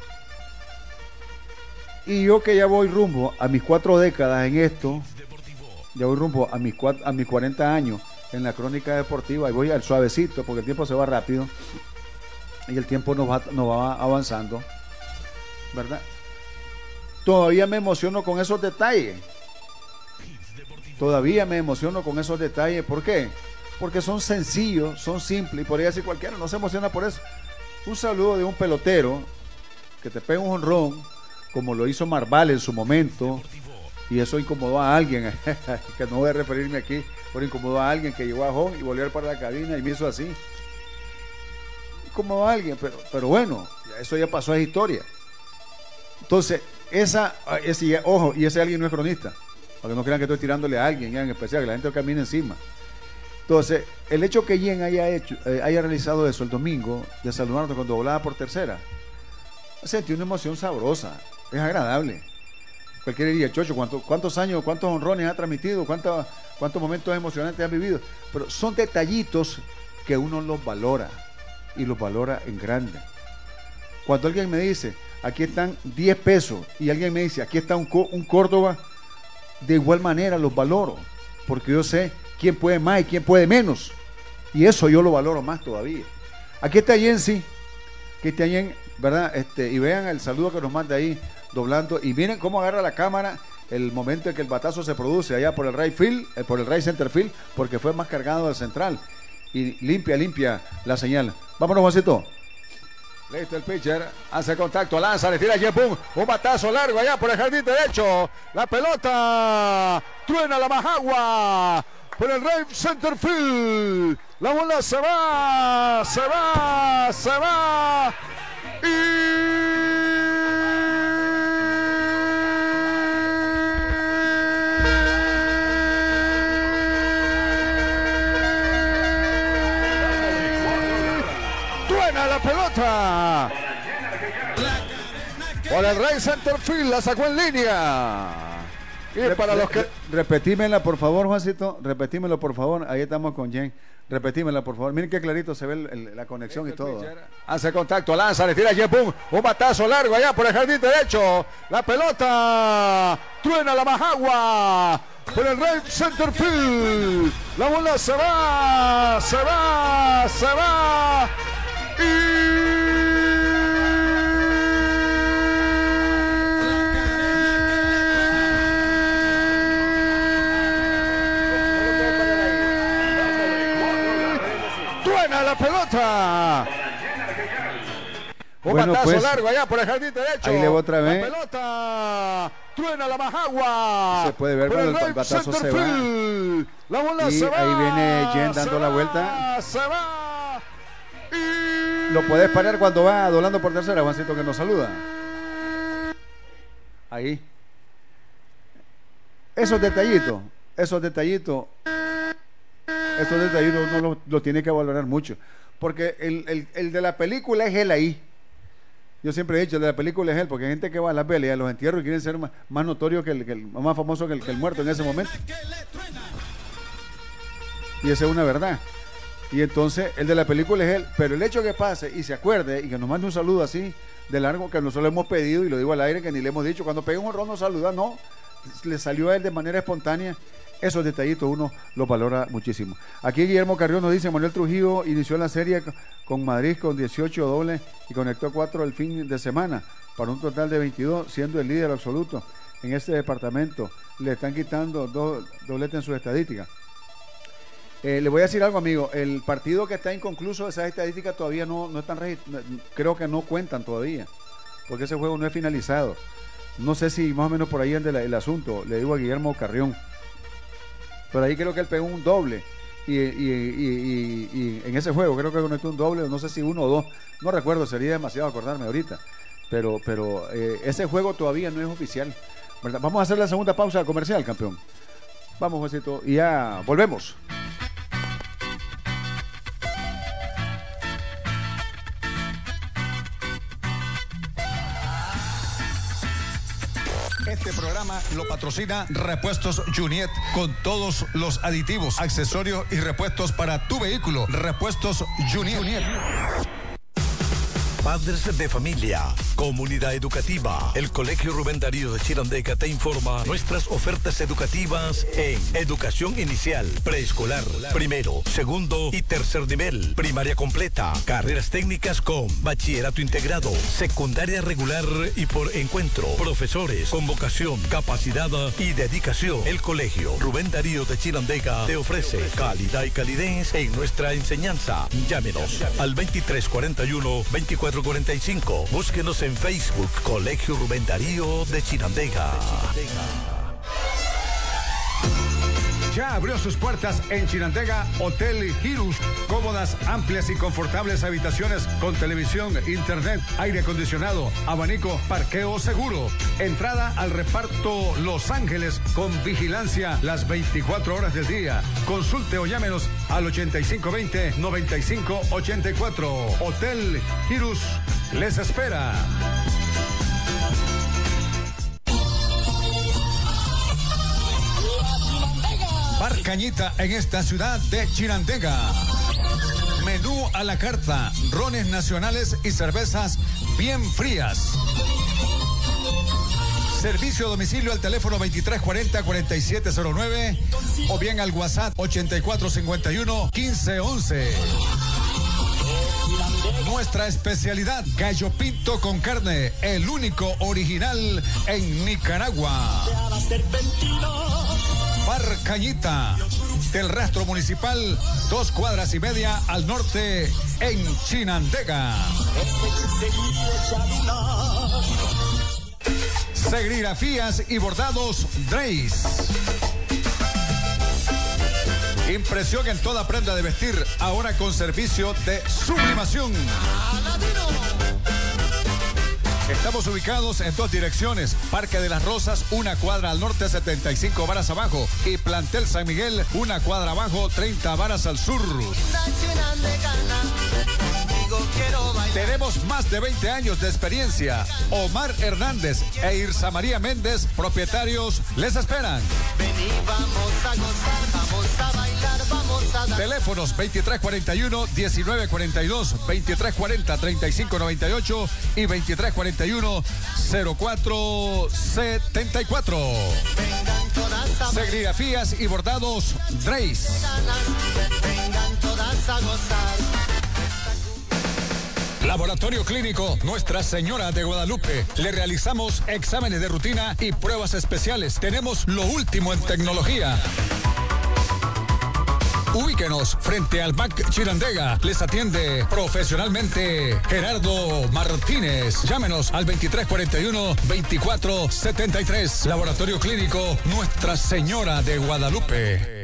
Y yo que ya voy rumbo a mis cuatro décadas en esto, ya voy rumbo a mis, cuatro, a mis cuarenta años en la crónica deportiva, y voy al suavecito porque el tiempo se va rápido y el tiempo nos va, nos va avanzando, ¿verdad? Todavía me emociono con esos detalles. Todavía me emociono con esos detalles. ¿Por qué? Porque son sencillos, son simples, y podría decir cualquiera, no se emociona por eso. Un saludo de un pelotero que te pega un jonrón, como lo hizo Marval en su momento, y eso incomodó a alguien, que no voy a referirme aquí, pero incomodó a alguien que llegó a home y volvió para la cabina y me hizo así. Incomodó a alguien, pero, pero bueno, eso ya pasó, es historia. Entonces, esa, ese, ojo, y ese alguien no es cronista, para que no crean que estoy tirándole a alguien ya en especial, que la gente camina encima. Entonces, el hecho que Jen haya hecho, eh, haya realizado eso el domingo, de saludarnos cuando volaba por tercera, sentí una emoción sabrosa, es agradable. Cualquiera diría, Chocho, ¿cuántos, cuántos años, cuántos honrones ha transmitido, cuántos, cuántos momentos emocionantes ha vivido? Pero son detallitos que uno los valora, y los valora en grande. Cuando alguien me dice, aquí están diez pesos, y alguien me dice, aquí está un, un Córdoba, de igual manera los valoro, porque yo sé quién puede más y quién puede menos, y eso yo lo valoro más todavía. Aquí está Jensi, que está Jen, ¿verdad? Este, y vean el saludo que nos manda ahí, doblando, y miren cómo agarra la cámara el momento en que el batazo se produce allá por el right field, eh, por el right center field, porque fue más cargado al central, y limpia, limpia la señal. Vámonos, Juancito. Listo, el pitcher hace contacto, lanza, le tira a Jepun, un batazo largo allá por el jardín derecho, la pelota truena la Majagua por el right center field, la bola se va, se va, se va y la pelota por el right center field, la sacó en línea. Y re, para los que repetímela por favor, Juancito, repetímelo por favor, ahí estamos con Jen, repetímela por favor, miren qué clarito se ve el, el, la conexión y todo. Hace contacto, lanza, le tira a Jepun, un batazo largo allá por el jardín derecho, la pelota truena la Majagua por el right center field, la bola se va, se va, se va y truena la pelota. Un bueno, batazo pues, largo allá por el jardín derecho. Ahí le voy otra vez. La pelota truena la Majagua. Se puede ver cuando el, el batazo se va. La bola y se va. Ahí viene Jen dando la vuelta. Se va. Y... Lo puedes parar cuando va doblando por tercera, Juancito, que nos saluda. Ahí. Esos detallitos, esos detallitos, esos detallitos uno lo, lo tiene que valorar mucho. Porque el, el, el de la película es él ahí. Yo siempre he dicho, el de la película es él, porque hay gente que va a las peleas, a los entierros y quieren ser más, más notorios que el, que el, más famoso que el, que el muerto en ese momento. Y esa es una verdad. Y entonces el de la película es él, pero el hecho que pase y se acuerde y que nos mande un saludo así de largo, que nosotros le hemos pedido, y lo digo al aire, que ni le hemos dicho, cuando pega un honrón nos saluda, no, le salió a él de manera espontánea. Esos detallitos uno los valora muchísimo. Aquí Guillermo Carrión nos dice, Manuel Trujillo inició la serie con Madrid con dieciocho dobles y conectó cuatro el fin de semana para un total de veintidós, siendo el líder absoluto en este departamento. Le están quitando dos dobletes en sus estadísticas. Eh, le voy a decir algo, amigo, el partido que está inconcluso, esas estadísticas todavía no, no están registradas, creo que no cuentan todavía, porque ese juego no es finalizado. No sé si más o menos por ahí anda el, el asunto, le digo a Guillermo Carrión. Pero ahí creo que él pegó un doble y, y, y, y, y en ese juego creo que conectó un doble, no sé si uno o dos, no recuerdo, sería demasiado acordarme ahorita, pero, pero eh, ese juego todavía no es oficial, ¿verdad? Vamos a hacer la segunda pausa comercial, campeón. Vamos, Josito, y ya volvemos. Este programa lo patrocina Repuestos Juniet, con todos los aditivos, accesorios y repuestos para tu vehículo. Repuestos Juniet. Padres de familia, comunidad educativa. El Colegio Rubén Darío de Chinandega te informa nuestras ofertas educativas en educación inicial, preescolar, primero, segundo y tercer nivel, primaria completa, carreras técnicas con bachillerato integrado, secundaria regular y por encuentro, profesores con vocación, capacidad y dedicación. El Colegio Rubén Darío de Chinandega te ofrece calidad y calidez en nuestra enseñanza. Llámenos al veintitrés cuarenta y uno, veinticuatro cuarenta y cinco. Búsquenos en Facebook, Colegio Rubén Darío de Chinandega. Ya abrió sus puertas en Chinandega Hotel Girus. Cómodas, amplias y confortables habitaciones con televisión, internet, aire acondicionado, abanico, parqueo seguro. Entrada al reparto Los Ángeles con vigilancia las veinticuatro horas del día. Consulte o llámenos al ochenta y cinco veinte, noventa y cinco ochenta y cuatro. Hotel Girus les espera. Bar Cañita en esta ciudad de Chinandega. Menú a la carta, rones nacionales y cervezas bien frías. Servicio a domicilio al teléfono veintitrés cuarenta, cuarenta y siete cero nueve o bien al WhatsApp ochenta y cuatro cincuenta y uno, quince once. Nuestra especialidad, gallo pinto con carne, el único original en Nicaragua. Bar Cañita, del rastro municipal, dos cuadras y media al norte en Chinandega. Serigrafías y bordados Dreis. Impresión en toda prenda de vestir, ahora con servicio de sublimación. Estamos ubicados en dos direcciones, Parque de las Rosas, una cuadra al norte, setenta y cinco varas abajo, y Plantel San Miguel, una cuadra abajo, treinta varas al sur. Tenemos más de veinte años de experiencia. Omar Hernández e Irsa María Méndez, propietarios, les esperan. Vení, vamos a gozar, vamos a bailar, vamos a dar. Teléfonos veintitrés cuarenta y uno, diecinueve cuarenta y dos, veintitrés cuarenta, treinta y cinco noventa y ocho y veintitrés cuarenta y uno, cero cuatro setenta y cuatro. Serigrafías y bordados Dreis. Vengan todas a gozar. Laboratorio Clínico Nuestra Señora de Guadalupe. Le realizamos exámenes de rutina y pruebas especiales. Tenemos lo último en tecnología. Ubíquenos frente al B A C Chinandega. Les atiende profesionalmente Gerardo Martínez. Llámenos al veintitrés cuarenta y uno, veinticuatro setenta y tres. Laboratorio Clínico Nuestra Señora de Guadalupe.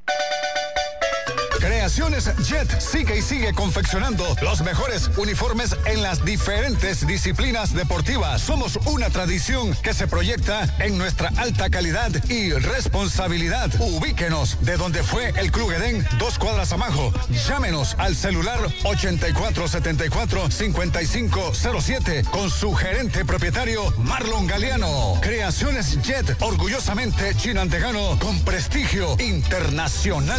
Creaciones Jet sigue y sigue confeccionando los mejores uniformes en las diferentes disciplinas deportivas. Somos una tradición que se proyecta en nuestra alta calidad y responsabilidad. Ubíquenos de donde fue el Club Edén, dos cuadras abajo. Llámenos al celular ochenta y cuatro setenta y cuatro, cincuenta y cinco cero siete con su gerente propietario Marlon Galeano. Creaciones Jet, orgullosamente chinandegano con prestigio internacional.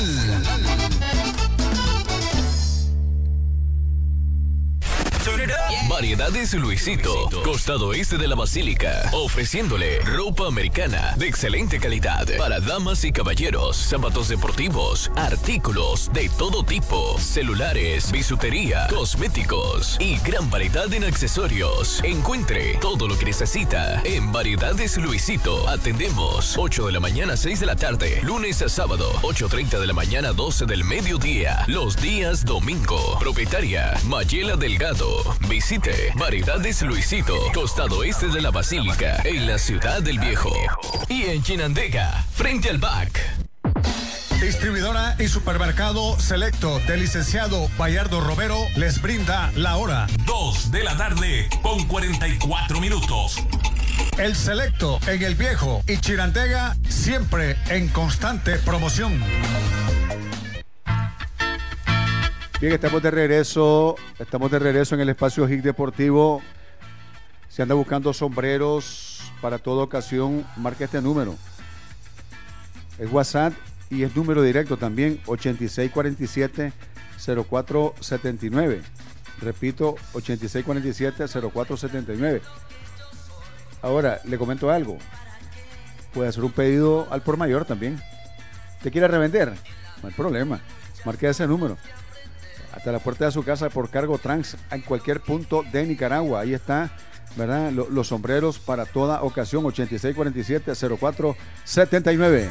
Variedades Luisito, costado este de la Basílica, ofreciéndole ropa americana de excelente calidad para damas y caballeros, zapatos deportivos, artículos de todo tipo, celulares, bisutería, cosméticos y gran variedad en accesorios. Encuentre todo lo que necesita en Variedades Luisito. Atendemos ocho de la mañana a seis de la tarde, lunes a sábado, ocho treinta de la mañana a doce del mediodía, los días domingo. Propietaria Mayela Delgado. Visite Variedades Luisito, costado este de la Basílica, en la Ciudad del Viejo. Y en Chinandega, frente al B A C. Distribuidora y supermercado Selecto del licenciado Bayardo Romero les brinda la hora. Dos de la tarde con cuarenta y cuatro minutos. El Selecto en el Viejo y Chinandega siempre en constante promoción. Bien, estamos de regreso, estamos de regreso en el espacio H I C Deportivo. Se anda buscando sombreros, para toda ocasión, marca este número. Es WhatsApp y es número directo también, ochenta y seis cuarenta y siete, cero cuatro setenta y nueve. Repito, ochenta y seis cuarenta y siete, cero cuatro setenta y nueve. Ahora, le comento algo. Puede hacer un pedido al por mayor también. ¿Te quiere revender? No hay problema. Marque ese número. Hasta la puerta de su casa por cargo trans en cualquier punto de Nicaragua. Ahí está, ¿verdad? Los, los sombreros para toda ocasión. ochenta y seis cuarenta y siete, cero cuatro setenta y nueve.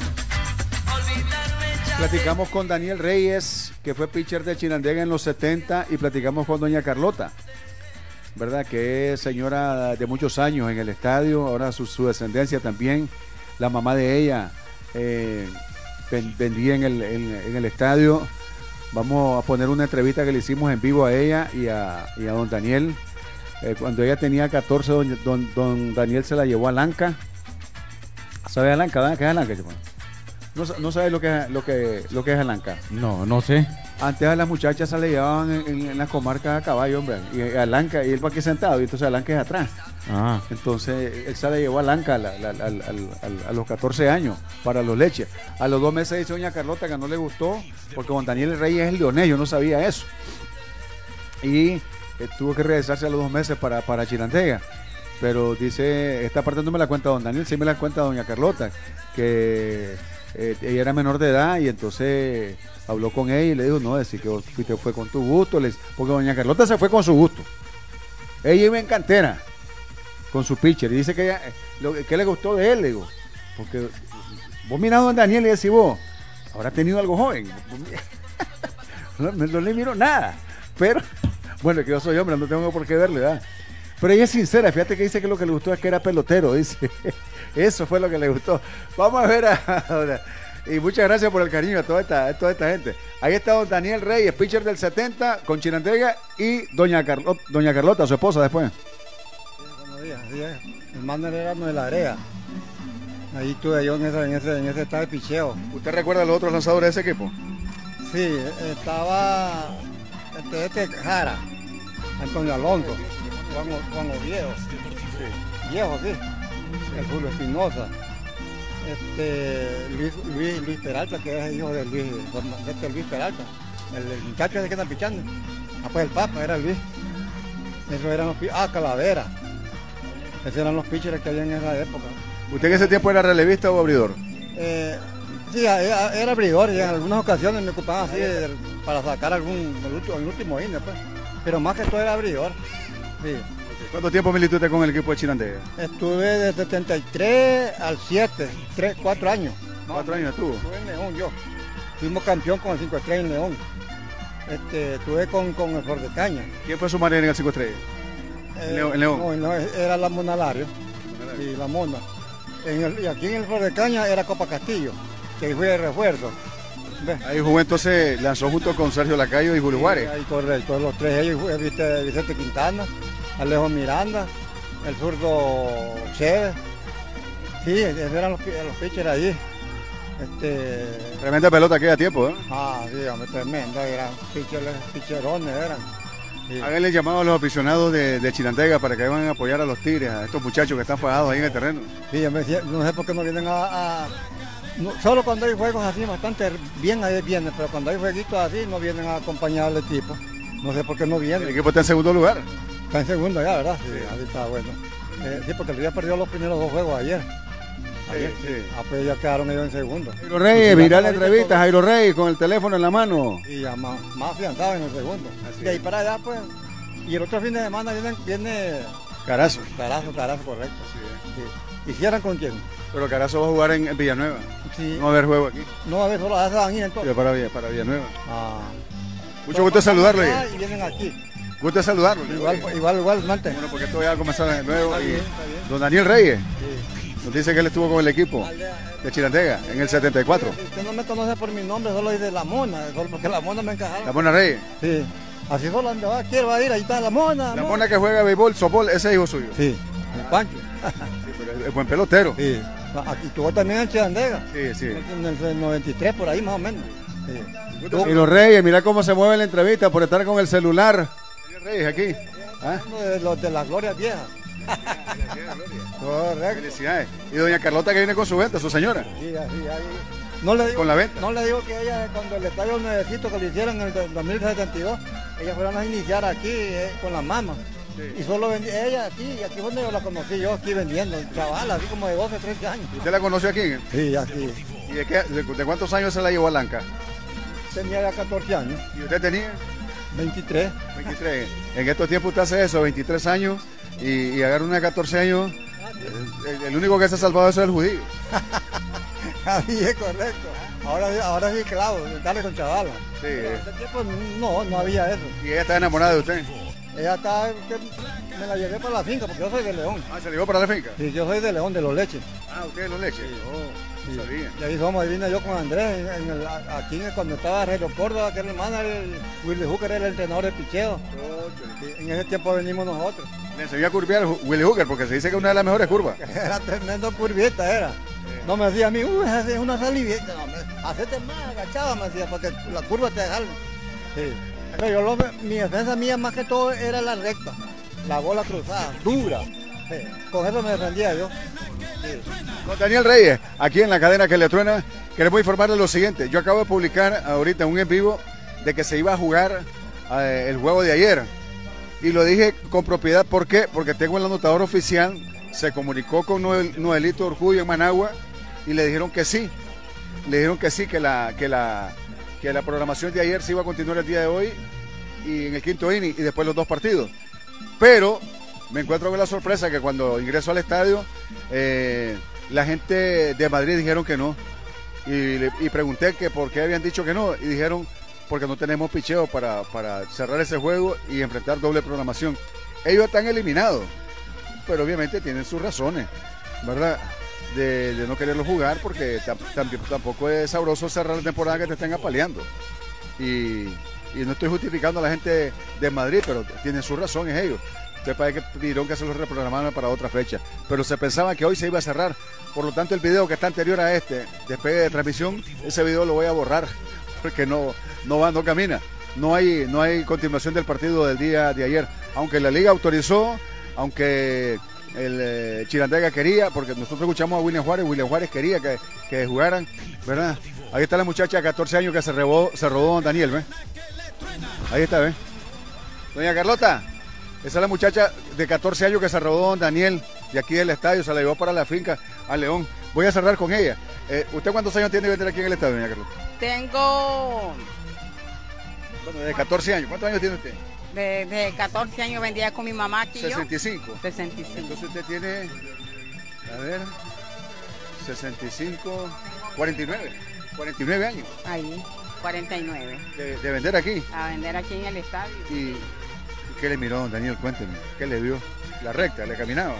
Platicamos con Daniel Reyes, que fue pitcher de Chinandega en los setenta, y platicamos con doña Carlota, ¿verdad? Que es señora de muchos años en el estadio, ahora su, su descendencia también, la mamá de ella eh, vendía en el, en, en el estadio. Vamos a poner una entrevista que le hicimos en vivo a ella y a, y a don Daniel. Eh, cuando ella tenía catorce, don, don, don Daniel se la llevó a Lanca. ¿Sabe a Lanca, verdad? ¿Qué es Lanca, chupón? No, no sabes lo que es lo que lo que es Alanca. No, no sé. Antes a las muchachas se le llevaban en, en, en las comarcas a caballo, hombre. Y Alanca, y él va aquí sentado, y entonces Alanca es atrás. Ah. Entonces él se le llevó a Alanca a, la, la, la, a, a los catorce años para los leches. A los dos meses dice doña Carlota que no le gustó, porque don Daniel Reyes es el leonés, yo no sabía eso. Y eh, tuvo que regresarse a los dos meses para, para Chinandega. Pero dice, esta parte no me la cuenta don Daniel, sí me la cuenta doña Carlota, que Eh, ella era menor de edad y entonces habló con ella y le dijo, no, decir que fuiste, fue con tu gusto, les, porque doña Carlota se fue con su gusto. Ella iba en cantera con su pitcher y dice que ella, lo que le gustó de él, le digo, porque vos mirás a don Daniel y decís vos, habrá tenido algo joven. no, no le miro nada, pero bueno, que yo soy hombre, no tengo por qué verle, ¿verdad? Pero ella es sincera, fíjate que dice que lo que le gustó es que era pelotero, dice. Eso fue lo que le gustó. Vamos a ver ahora. Y muchas gracias por el cariño a toda esta, a toda esta gente. Ahí está don Daniel Reyes, pitcher del setenta con Chinandega, y doña Carlota, doña Carlota, su esposa después. Sí, buenos días, así es. El manager era Noel Area. Ahí estuve yo en ese, en ese, en ese estado de picheo. ¿Usted recuerda a los otros lanzadores de ese equipo? Sí, estaba este, este Jara, Antonio Alonso, Juan, Juan Oviedo, sí. Viejo, sí. El Julio Espinosa, este, Luis, Luis, Luis Peralta, que es hijo de Luis, de este Luis Peralta, el, el muchacho ese que está pichando. Ah, pues el Papa era Luis. Esos eran los ah, Calavera. Esos eran los pitchers que había en esa época. ¿Usted en ese tiempo era relevista o abridor? Eh, sí, era, era abridor y en algunas ocasiones me ocupaba así de, para sacar algún, el último, el último inning, pues. Pero más que todo era abridor. Sí. ¿Cuánto tiempo militó usted con el equipo de Chinandega? Estuve de setenta y tres al siete, tres, cuatro años. ¿Cuatro años estuvo? Estuve en León yo. Fuimos campeón con el cinco estrellas en León. Este, estuve con, con el Flor de Caña. ¿Quién fue su manager en el cinco estrellas? Eh, ¿En León? ¿En León? No, no, era la Mona Lario. Y la Mona. En el, y aquí en el Flor de Caña era Copa Castillo, que fue de refuerzo. ¿Ves? Ahí jugó entonces, lanzó junto con Sergio Lacayo y Julio Juárez. Sí, ahí correcto, los tres ellos, viste, Vicente Quintana, Alejo Miranda, el zurdo Chévez. Sí, esos eran los, los pitchers ahí. Este... Tremenda pelota aquella tiempo, ¿eh? Ah, sí, hombre, tremenda, eran pitchers, pitcherones eran. Sí. Háganle llamado a los aficionados de, de Chinandega para que vayan a apoyar a los Tigres, a estos muchachos que están fajados ahí en el terreno. Sí, yo me decía, no sé por qué no vienen a... a no, solo cuando hay juegos así bastante bien, ahí vienen, pero cuando hay jueguitos así no vienen a acompañar al equipo. No sé por qué no vienen. El equipo está en segundo lugar. Está en segundo ya, ¿verdad? Sí, sí. Así está bueno. Eh, sí, porque el día perdió los primeros dos juegos ayer. Ayer, sí, sí. Ah, pues ya quedaron ellos en segundo. Jairo Reyes, mira la entrevista, Jairo Reyes con el teléfono en la mano. Y ya más, más afianzado en el segundo. Así de ahí para allá, pues. Y el otro fin de semana viene... viene Carazo. Carazo, Carazo, correcto. Sí. Sí. ¿Y cierran con quién? Pero Carazo va a jugar en, en Villanueva. Sí. No va a haber juego aquí. No va a haber, solo a van a ir entonces. Sí, para, para Villanueva. Ah. Mucho gusto saludarlo. Y vienen aquí. Gusto saludarlo. Igual, igual, igual, igual, Mante. Bueno, porque esto ya va a comenzar de nuevo. Está y bien, está bien. Don Daniel Reyes Sí. nos dice que él estuvo con el equipo de Chinandega en el setenta y cuatro. Usted no me conoce por mi nombre, solo dice La Mona, solo porque La Mona me encajaron. La Mona Reyes. Sí. Así solo donde va, quiero va a ir, ahí está La Mona. La Mona, Mona que juega béisbol, softball, ese es hijo suyo. Sí, el Pancho. Sí, pero es buen pelotero. Sí. Aquí estuvo también en Chinandega. Sí, sí. En el noventa y tres, por ahí más o menos. Sí. Y los Reyes, mira cómo se mueve la entrevista por estar con el celular. Reyes aquí. ¿Ah? De los de las glorias viejas. Correcto. Felicidades. Y doña Carlota que viene con su venta, su señora. Sí, así, ahí. No le digo, con la venta. No le digo que ella, cuando el estadio nuevecito que le hicieron en el dos mil setenta y dos, ellas fueron a iniciar aquí eh, con las mamas. Sí. Y solo vendía ella aquí, y aquí fue donde yo la conocí yo, aquí vendiendo, chaval, así como de doce, trece años. ¿Usted la conoció aquí? Sí, aquí. ¿Y de, qué, de, de cuántos años se la llevó a Lanca? Tenía ya catorce años. ¿Y usted tenía? veintitrés. veintitrés. En estos tiempos usted hace eso, veintitrés años, y, y agarra una de catorce años. El, el único que se ha salvado de eso es el judío. Así es correcto. Ahora, ahora sí, claro, darle con chavala. Sí. Pero en ese tiempo no, no había eso. ¿Y ella está enamorada de usted? Ella está, usted, me la llevé para la finca porque yo soy de León. Ah, ¿se la llevó para la finca? Sí, yo soy de León, de Los Leches. Ah, ¿usted de Los Leches? Sí. Oh, sí. Sabía. Y ahí somos, ahí vine yo con Andrés, en, en el, aquí cuando estaba Radio Córdoba, que era el manager, Willy Hooker era el entrenador de picheo. Oh, sí, en ese tiempo venimos nosotros. Le enseñó a curvear Willy Hooker porque se dice que es una de las mejores curvas. Era tremendo curvita, era. Sí. No me decía a mí, uy, es una salivita, no, hacete más agachada, me decía, porque la curva te deja. Sí. Pero yo lo, mi defensa mía más que todo era la recta, la bola cruzada, dura. Sí. Con eso me defendía yo. Sí. Con Daniel Reyes, aquí en la cadena que le truena, queremos informarle lo siguiente. Yo acabo de publicar ahorita un en vivo de que se iba a jugar eh, el juego de ayer. Y lo dije con propiedad, ¿por qué? Porque tengo el anotador oficial, se comunicó con Noel, Noelito Orgullo en Managua y le dijeron que sí. Le dijeron que sí, que la, que la, que la programación de ayer se iba a continuar el día de hoy y en el quinto inning y después los dos partidos. Pero me encuentro con la sorpresa que cuando ingreso al estadio, eh, la gente de Madrid dijeron que no. Y, y pregunté que por qué habían dicho que no y dijeron porque no tenemos picheo para, para cerrar ese juego y enfrentar doble programación. Ellos están eliminados, pero obviamente tienen sus razones, ¿verdad? De, de no quererlo jugar porque también tampoco es sabroso cerrar la temporada que te estén apaleando. Y, y no estoy justificando a la gente de Madrid, pero tienen sus razones ellos. Usted parece que pidieron que se lo reprogramaran para otra fecha, pero se pensaba que hoy se iba a cerrar. Por lo tanto, el video que está anterior a este, despegue de transmisión, ese video lo voy a borrar porque no, no va, no camina. No hay, no hay continuación del partido del día de ayer. Aunque la liga autorizó, aunque el eh, Chirandega quería, porque nosotros escuchamos a William Juárez, William Juárez quería que, que jugaran, ¿verdad? Ahí está la muchacha de catorce años que se robó, se robó don Daniel, ¿ves? Ahí está, ¿ves? Doña Carlota, esa es la muchacha de catorce años que se robó don Daniel de aquí del estadio, se la llevó para la finca a León. Voy a cerrar con ella. Eh, ¿Usted cuántos años tiene de vender aquí en el estadio, doña Carlota? Tengo... Bueno, de catorce años. ¿Cuántos años tiene usted? De, de catorce años vendía con mi mamá aquí. ¿sesenta y cinco? Yo. sesenta y cinco. Entonces usted tiene, a ver, sesenta y cinco, cuarenta y nueve. cuarenta y nueve años. Ahí, cuarenta y nueve. De, de vender aquí. A vender aquí en el estadio. ¿Y, y qué le miró, don Daniel? Cuénteme. ¿Qué le vio? La recta, le caminaba.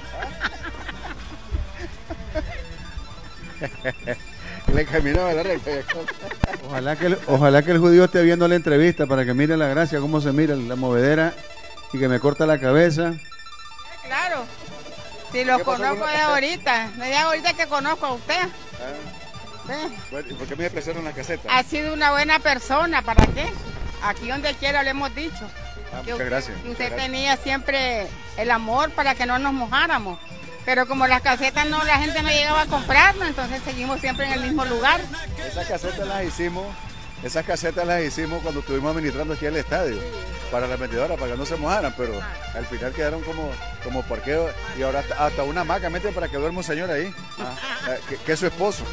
Le caminaba la recta. Ojalá que, el, ojalá que el judío esté viendo la entrevista para que mire la gracia, cómo se mira la movedera y que me corta la cabeza. Claro, si lo conozco de ahorita, no de ahorita que conozco a usted. Ah. ¿Sí? ¿Y por qué me despreciaron las casetas? Ha sido una buena persona, ¿para qué? Aquí donde quiera le hemos dicho. Ah, que muchas usted, gracias. Usted muchas tenía gracias. siempre el amor para que no nos mojáramos. Pero como las casetas no, la gente no llegaba a comprarnos, entonces seguimos siempre en el mismo lugar. Esas casetas las hicimos, esas casetas las hicimos cuando estuvimos administrando aquí el estadio, para las vendedoras, para que no se mojaran, pero al final quedaron como, como parqueo y ahora hasta, hasta una hamaca meten para que duerma un señor ahí, ah, que, que es su esposo.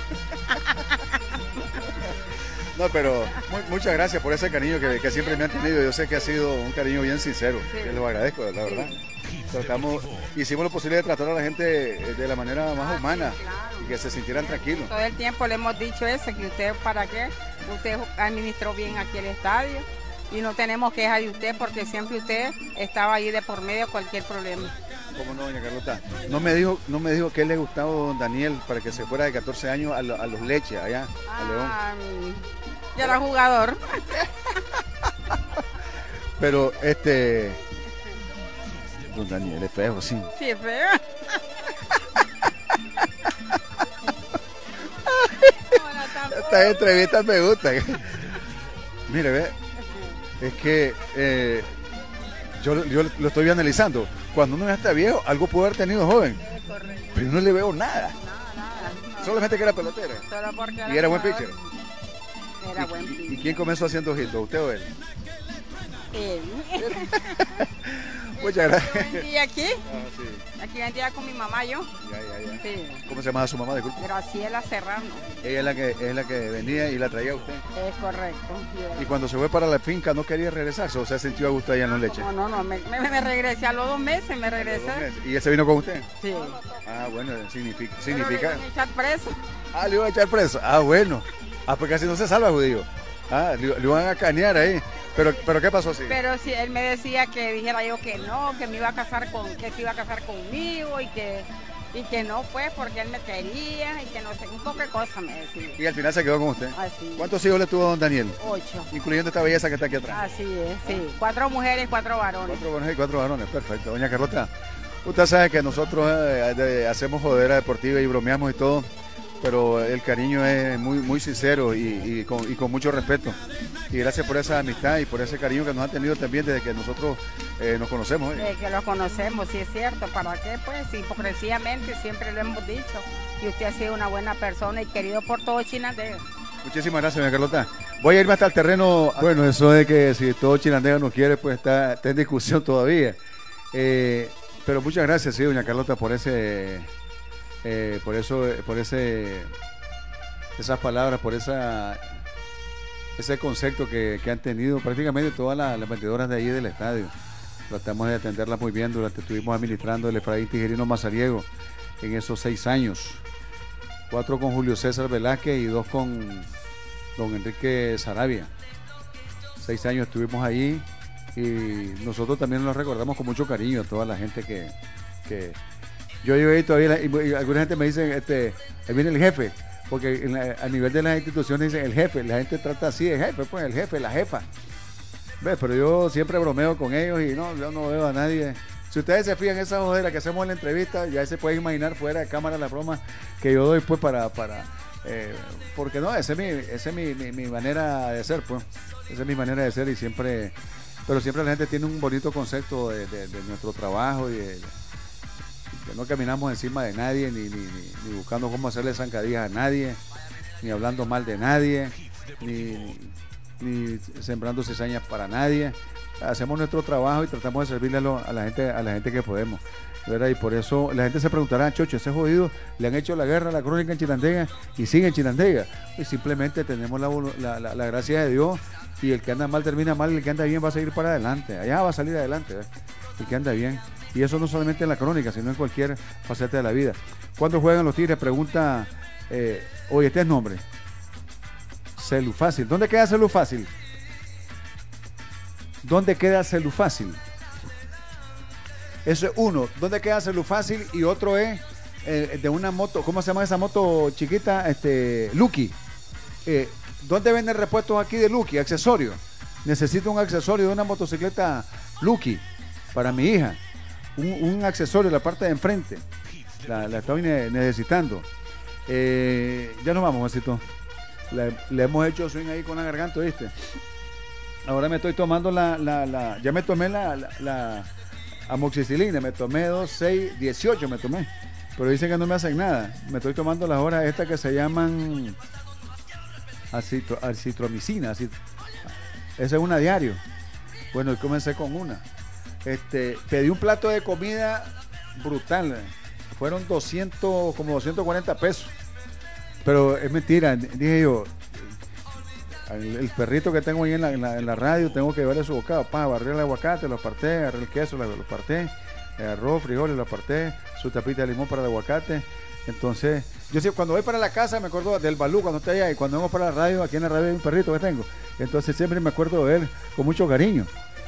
No, pero muy, muchas gracias por ese cariño que, que siempre me han tenido. Yo sé que ha sido un cariño bien sincero, sí. Que lo agradezco, la verdad. Tratamos, hicimos lo posible de tratar a la gente de la manera más humana, sí, claro. Y que se sintieran tranquilos. Todo el tiempo le hemos dicho eso, que usted, ¿para qué? Usted administró bien aquí el estadio y no tenemos queja de usted porque siempre usted estaba ahí de por medio de cualquier problema. ¿Cómo no, doña Carlota? No me dijo, no me dijo que le gustaba don Daniel para que se fuera de catorce años a, lo, a los Leches, allá, ah, a León. Ya era jugador. Pero este... Don Daniel es feo, sí. Sí, es feo. Estas entrevistas me gustan. Mire, ve, es que eh, yo, yo lo estoy analizando. Cuando uno ya está viejo, algo pudo haber tenido joven. Pero no le veo nada. Solamente que era pelotera. Solo porque Y era buen pitcher. Era buen ¿Y, pitcher. y quién comenzó haciendo hit? ¿Usted o él? Él. Muchas gracias. ¿Y aquí? Ah, sí. Aquí vendía con mi mamá yo. Ya, ya, ya. Sí. ¿Cómo se llamaba su mamá? Disculpe. Graciela Serrano. Ella es la que es la que venía y la traía a usted. Es correcto. Y cuando se fue para la finca no quería regresarse, o sea, sintió a gusto allá en los leches. No, no, no, me, me, me regresé a los dos meses, me regresé. ¿Y él se vino con usted? Sí. Ah, bueno, significa. Pero significa... le iban a echar preso. Ah, le iban a echar preso. Ah, bueno. Ah, porque así no se salva, judío. Ah, le, le iban a canear ahí. Pero, pero ¿qué pasó así? Pero si él me decía que dijera yo que no, que me iba a casar con, que se iba a casar conmigo y que, y que no pues porque él me quería y que no sé, un poco de cosas me decía. Y al final se quedó con usted. Así. ¿Cuántos hijos le tuvo don Daniel? Ocho. Incluyendo esta belleza que está aquí atrás. Así es, sí. Cuatro mujeres, cuatro varones. Cuatro varones y cuatro varones, perfecto. Doña Carlota, usted sabe que nosotros eh, de- hacemos jodera deportiva y bromeamos y todo, pero el cariño es muy, muy sincero y, y con, y con mucho respeto. Y gracias por esa amistad y por ese cariño que nos han tenido también desde que nosotros eh, nos conocemos. ¿eh? Eh, que lo conocemos, sí es cierto. ¿Para qué? Pues hipocresíamente siempre lo hemos dicho. Y usted ha sido una buena persona y querido por todo Chinandega. Muchísimas gracias, doña Carlota. Voy a irme hasta el terreno. Bueno, eso de que si todo Chinandega no quiere, pues está, está en discusión todavía. Eh, pero muchas gracias, sí, doña Carlota, por ese, eh, por eso, por ese, esas palabras, por esa, ese concepto que, que han tenido prácticamente todas las, las vendedoras de allí del estadio. Tratamos de atenderlas muy bien durante, estuvimos administrando el Efraín Tijerino Mazariego en esos seis años. Cuatro con Julio César Velázquez y dos con don Enrique Sarabia. Seis años estuvimos allí y nosotros también nos recordamos con mucho cariño a toda la gente que... que yo llegué ahí todavía y, y alguna gente me dice, este, ahí viene el jefe, porque en la- a nivel de las instituciones dicen el jefe, la gente trata así de jefe, pues el jefe, la jefa. ¿Ves? Pero yo siempre bromeo con ellos y no, yo no veo a nadie. Si ustedes se fijan en esa jodera que hacemos en la entrevista, ya se puede imaginar fuera de cámara la broma que yo doy pues para, para eh, porque no, esa es, mi, esa es mi, mi, mi manera de ser, pues. Esa es mi manera de ser y siempre, pero siempre la gente tiene un bonito concepto de, de, de nuestro trabajo y de, que no caminamos encima de nadie, ni, ni, ni, ni buscando cómo hacerle zancadillas a nadie, ni hablando mal de nadie, ni, ni sembrando cizañas para nadie. Hacemos nuestro trabajo y tratamos de servirle a, lo- a la gente a la gente que podemos, ¿verdad? Y por eso la gente se preguntará, Chocho, ese jodido le han hecho la guerra a la crónica en Chinandega y sigue en Chinandega. Y simplemente tenemos la, volu- la, la- la gracia de Dios y el que anda mal termina mal y el que anda bien va a seguir para adelante. Allá va a salir adelante, ¿verdad? El que anda bien. Y eso no solamente en la crónica, sino en cualquier faceta de la vida. ¿Cuándo juegan los Tigres? Pregunta, eh, oye, este es nombre. Celu Fácil. ¿Dónde queda Celu Fácil? ¿Dónde queda Celu Fácil? Eso es uno. ¿Dónde queda Celu Fácil? Y otro es eh, de una moto, ¿cómo se llama esa moto chiquita? Este, Lucky. Eh, ¿Dónde venden repuestos aquí de Lucky? Accesorios. Necesito un accesorio de una motocicleta Lucky para mi hija. Un, un accesorio en la parte de enfrente. La, la estoy ne- necesitando. Eh, ya nos vamos, Juancito. Le, le hemos hecho swing ahí con la garganta, ¿viste? Ahora me estoy tomando la, la, la ya me tomé la, la, la amoxicilina, me tomé dos, seis, dieciocho me tomé, pero dicen que no me hacen nada. Me estoy tomando las horas estas que se llaman acitro, acitromicina, acit- esa es una diario. Bueno, y comencé con una. Este, pedí un plato de comida brutal, fueron doscientos, como doscientos cuarenta pesos, pero es mentira, dije yo, el, el perrito que tengo ahí en la, en la, en la radio, tengo que llevarle su bocado, pa, barré el aguacate, lo aparté, agarré el queso, lo, lo aparté, el arroz, frijoles, lo aparté, su tapita de limón para el aguacate. Entonces, yo sí, cuando voy para la casa me acuerdo del Balú cuando está allá, y cuando vengo para la radio, aquí en la radio hay un perrito que tengo, entonces siempre me acuerdo de él con mucho cariño.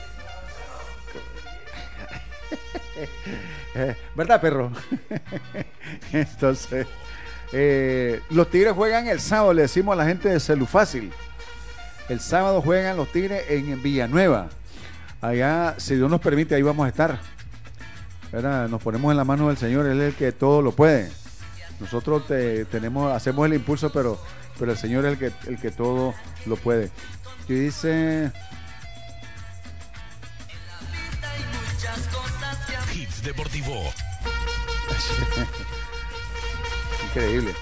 Eh, ¿verdad, perro? Entonces, eh, los Tigres juegan el sábado, le decimos a la gente de Celu Fácil. El sábado juegan los Tigres en Villanueva. Allá, si Dios nos permite, ahí vamos a estar. ¿Verdad? Nos ponemos en la mano del Señor, Él es el que todo lo puede. Nosotros te, tenemos, hacemos el impulso, pero, pero el Señor es el que, el que todo lo puede. Y dice... Hits Deportivo. Increíble.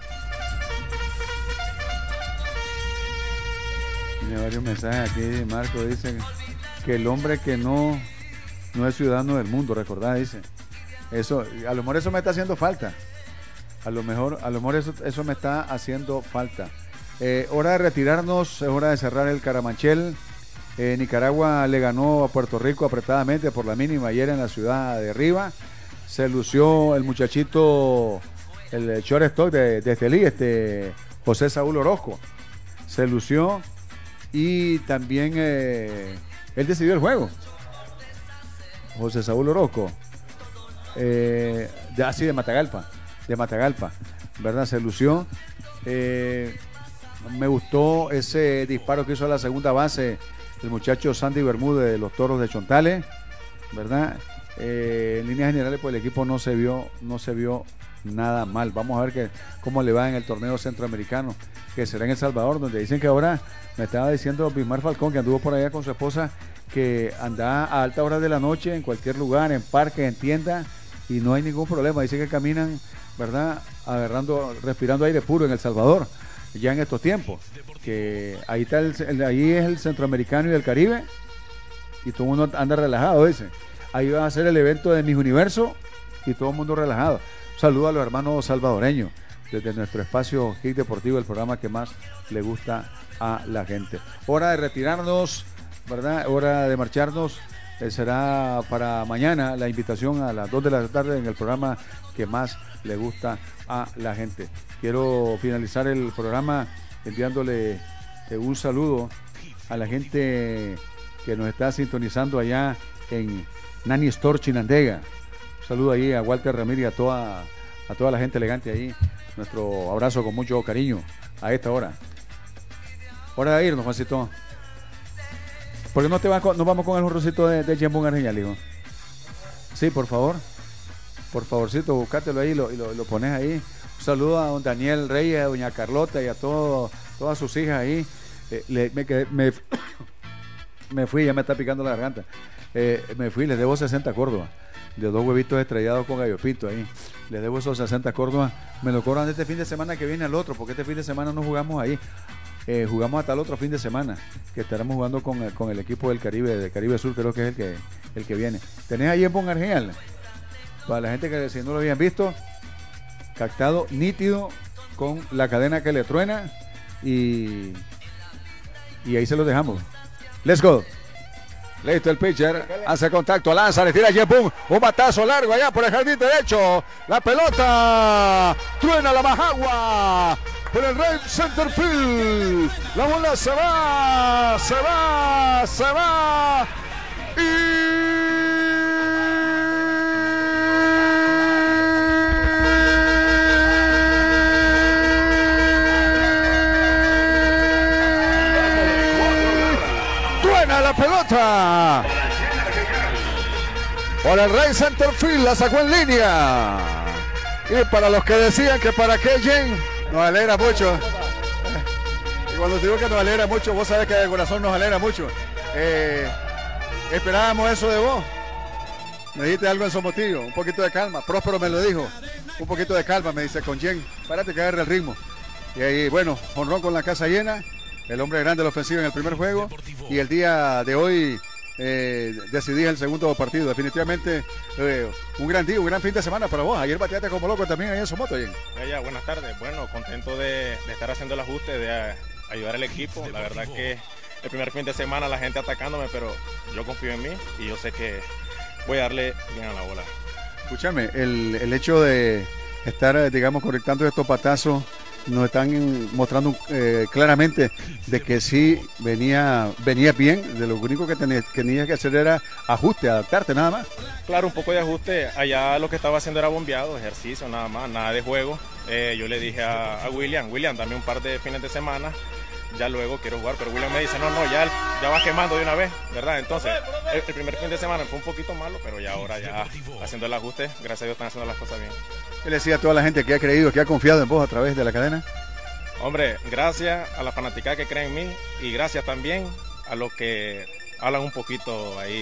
Tiene varios mensajes aquí. Marco dice que el hombre que no, no es ciudadano del mundo, recordad, dice. Eso, a lo mejor eso me está haciendo falta. A lo mejor, a lo mejor eso, eso me está haciendo falta. Eh, hora de retirarnos, es hora de cerrar el Caramanchel. Eh, Nicaragua le ganó a Puerto Rico apretadamente por la mínima ayer en la ciudad de Riva. Se lució el muchachito, el shortstop de, de Estelí, este José Saúl Orozco. Se lució y también eh, él decidió el juego. José Saúl Orozco, eh, de, así de Matagalpa, de Matagalpa, ¿verdad? Se lució. Eh, me gustó ese disparo que hizo a la segunda base el muchacho Sandy Bermúdez de los Toros de Chontales, ¿verdad? Eh, en líneas generales, pues el equipo no se vio, no se vio nada mal. Vamos a ver que, cómo le va en el torneo centroamericano, que será en El Salvador, donde dicen que ahora, me estaba diciendo Bismar Falcón, que anduvo por allá con su esposa, que anda a alta hora de la noche en cualquier lugar, en parques, en tiendas, y no hay ningún problema. Dice que caminan, ¿verdad? Agarrando, respirando aire puro en El Salvador, ya en estos tiempos. Que ahí está el, el, ahí es el centroamericano y el Caribe, y todo el mundo anda relajado, dice. Ahí va a ser el evento de Mis Universo y todo el mundo relajado. Un saludo a los hermanos salvadoreños desde nuestro espacio Hit Deportivo, el programa que más le gusta a la gente. Hora de retirarnos, ¿verdad? Hora de marcharnos. Eh, será para mañana la invitación a las dos de la tarde en el programa que más le gusta a la gente. Quiero finalizar el programa enviándole eh, un saludo a la gente que nos está sintonizando allá en Nani Store Chinandega. Un saludo ahí a Walter Ramírez y a toda, a toda la gente elegante ahí. Nuestro abrazo con mucho cariño a esta hora. Hora de irnos, Juancito. ¿Por qué no te va con, nos vamos con el jorrocito de, de Jembón Argeñal, hijo? Sí, por favor. Por favorcito, búscatelo ahí y lo, y lo, lo pones ahí. Un saludo a don Daniel Reyes, a doña Carlota y a todo, todas sus hijas ahí. Eh, le, me, quedé, me, me fui, ya me está picando la garganta. Eh, me fui, les debo sesenta Córdoba, de dos huevitos estrellados con gallo pinto ahí. Les debo esos sesenta Córdoba. Me lo cobran este fin de semana que viene al otro, porque este fin de semana no jugamos ahí. Eh, jugamos hasta el otro fin de semana, que estaremos jugando con, con el equipo del Caribe, del Caribe Sur, creo que es el que, el que viene. ¿Tenés ahí en Bon Argeñal? Para la gente que si no lo habían visto, captado nítido con la cadena que le truena y, y ahí se lo dejamos. Let's go. Listo el pitcher, hace contacto, lanza, le tira Jepun, un batazo largo allá por el jardín derecho, la pelota, truena la majagua, por el right center field, la bola se va, se va, se va, y... la pelota por el right center field, la sacó en línea. Y para los que decían que para qué, Jen, nos alegra mucho. Y cuando digo que nos alegra mucho, vos sabés que de corazón nos alegra mucho. Eh, esperábamos eso de vos. Me dijiste algo en Somotillo, un poquito de calma. Próspero me lo dijo, un poquito de calma, me dice con Jen, párate que agarre el ritmo. Y ahí, bueno, honrón con la casa llena. El hombre grande de la ofensiva en el primer juego, y el día de hoy eh, decidí el segundo partido. Definitivamente eh, un gran día, un gran fin de semana para vos. Ayer bateaste como loco también ahí en Somoto. Ya, ya, buenas tardes. Bueno, contento de, de estar haciendo el ajuste, de a, ayudar al equipo. La verdad que el primer fin de semana la gente atacándome, pero yo confío en mí y yo sé que voy a darle bien a la bola. Escúchame, el, el hecho de estar, digamos, conectando estos patazos, nos están mostrando eh, claramente de que sí venía venía bien, de lo único que tenías tenía que hacer era ajuste, adaptarte nada más. Claro, un poco de ajuste. Allá lo que estaba haciendo era bombeado, ejercicio nada más, nada de juego. Eh, yo le dije a, a William, William, dame un par de fines de semana, ya luego quiero jugar, pero William me dice, no, no, ya, ya vas quemando de una vez, ¿verdad? Entonces, el, el primer fin de semana fue un poquito malo, pero ya ahora ya haciendo el ajuste, gracias a Dios están haciendo las cosas bien. ¿Qué le decía a toda la gente que ha creído, que ha confiado en vos a través de la cadena? Hombre, gracias a la fanaticada que cree en mí y gracias también a los que hablan un poquito ahí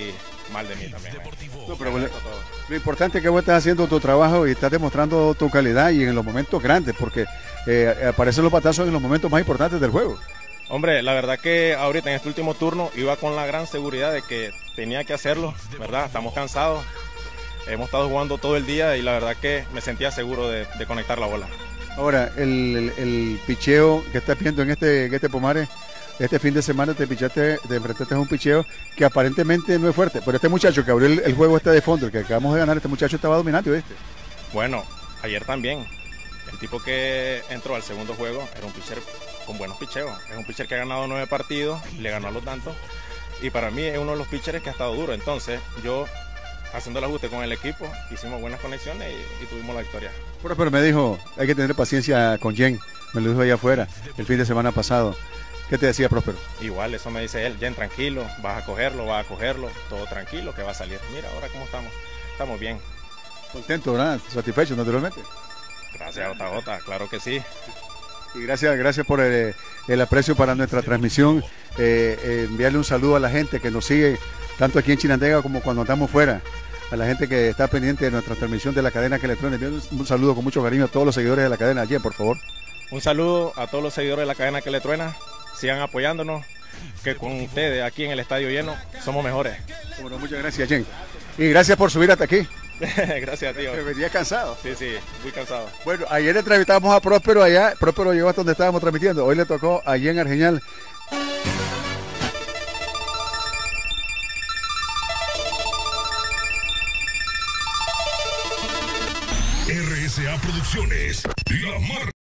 mal de mí también. No, pero lo, lo importante es que vos estás haciendo tu trabajo y estás demostrando tu calidad y en los momentos grandes, porque eh, aparecen los patazos en los momentos más importantes del juego. Hombre, la verdad que ahorita en este último turno iba con la gran seguridad de que tenía que hacerlo, ¿verdad? Estamos cansados, hemos estado jugando todo el día y la verdad que me sentía seguro de, de conectar la bola. Ahora, el, el, el picheo que estás viendo en este, en este Pomares, este fin de semana te pichaste, te enfrentaste a un picheo que aparentemente no es fuerte, pero este muchacho que abrió el, el juego este de fondo, el que acabamos de ganar, este muchacho estaba dominante, ¿viste? Bueno, ayer también. El tipo que entró al segundo juego era un pitcher con buenos picheos. Es un pitcher que ha ganado nueve partidos, le ganó a los tantos. Y para mí es uno de los pitchers que ha estado duro. Entonces, yo, haciendo el ajuste con el equipo, hicimos buenas conexiones y, y tuvimos la victoria. Pero, pero me dijo, hay que tener paciencia con Jen. Me lo dijo allá afuera, el fin de semana pasado. ¿Qué te decía, Próspero? Igual, eso me dice él. Jen, tranquilo, vas a cogerlo, vas a cogerlo. Todo tranquilo, que va a salir. Mira, ahora cómo estamos. Estamos bien. Contento, ¿verdad? Satisfecho, naturalmente. Gracias, J J, claro que sí. Y gracias, gracias por el, el aprecio para nuestra transmisión. Eh, eh, enviarle un saludo a la gente que nos sigue, tanto aquí en Chinandega como cuando estamos fuera. A la gente que está pendiente de nuestra transmisión de la cadena que le truena. Enviarle un, un saludo con mucho cariño a todos los seguidores de la cadena. Allí, por favor. Un saludo a todos los seguidores de la cadena que le truena. Sigan apoyándonos, que con ustedes aquí en el estadio lleno somos mejores. Bueno, muchas gracias, Jen. Y gracias por subir hasta aquí. Gracias, tío. Me venía cansado. Sí, sí, muy cansado. Bueno, ayer entrevistamos a Próspero allá. Próspero llegó hasta donde estábamos transmitiendo. Hoy le tocó a Jen Argeñal. R S A Producciones, la marca.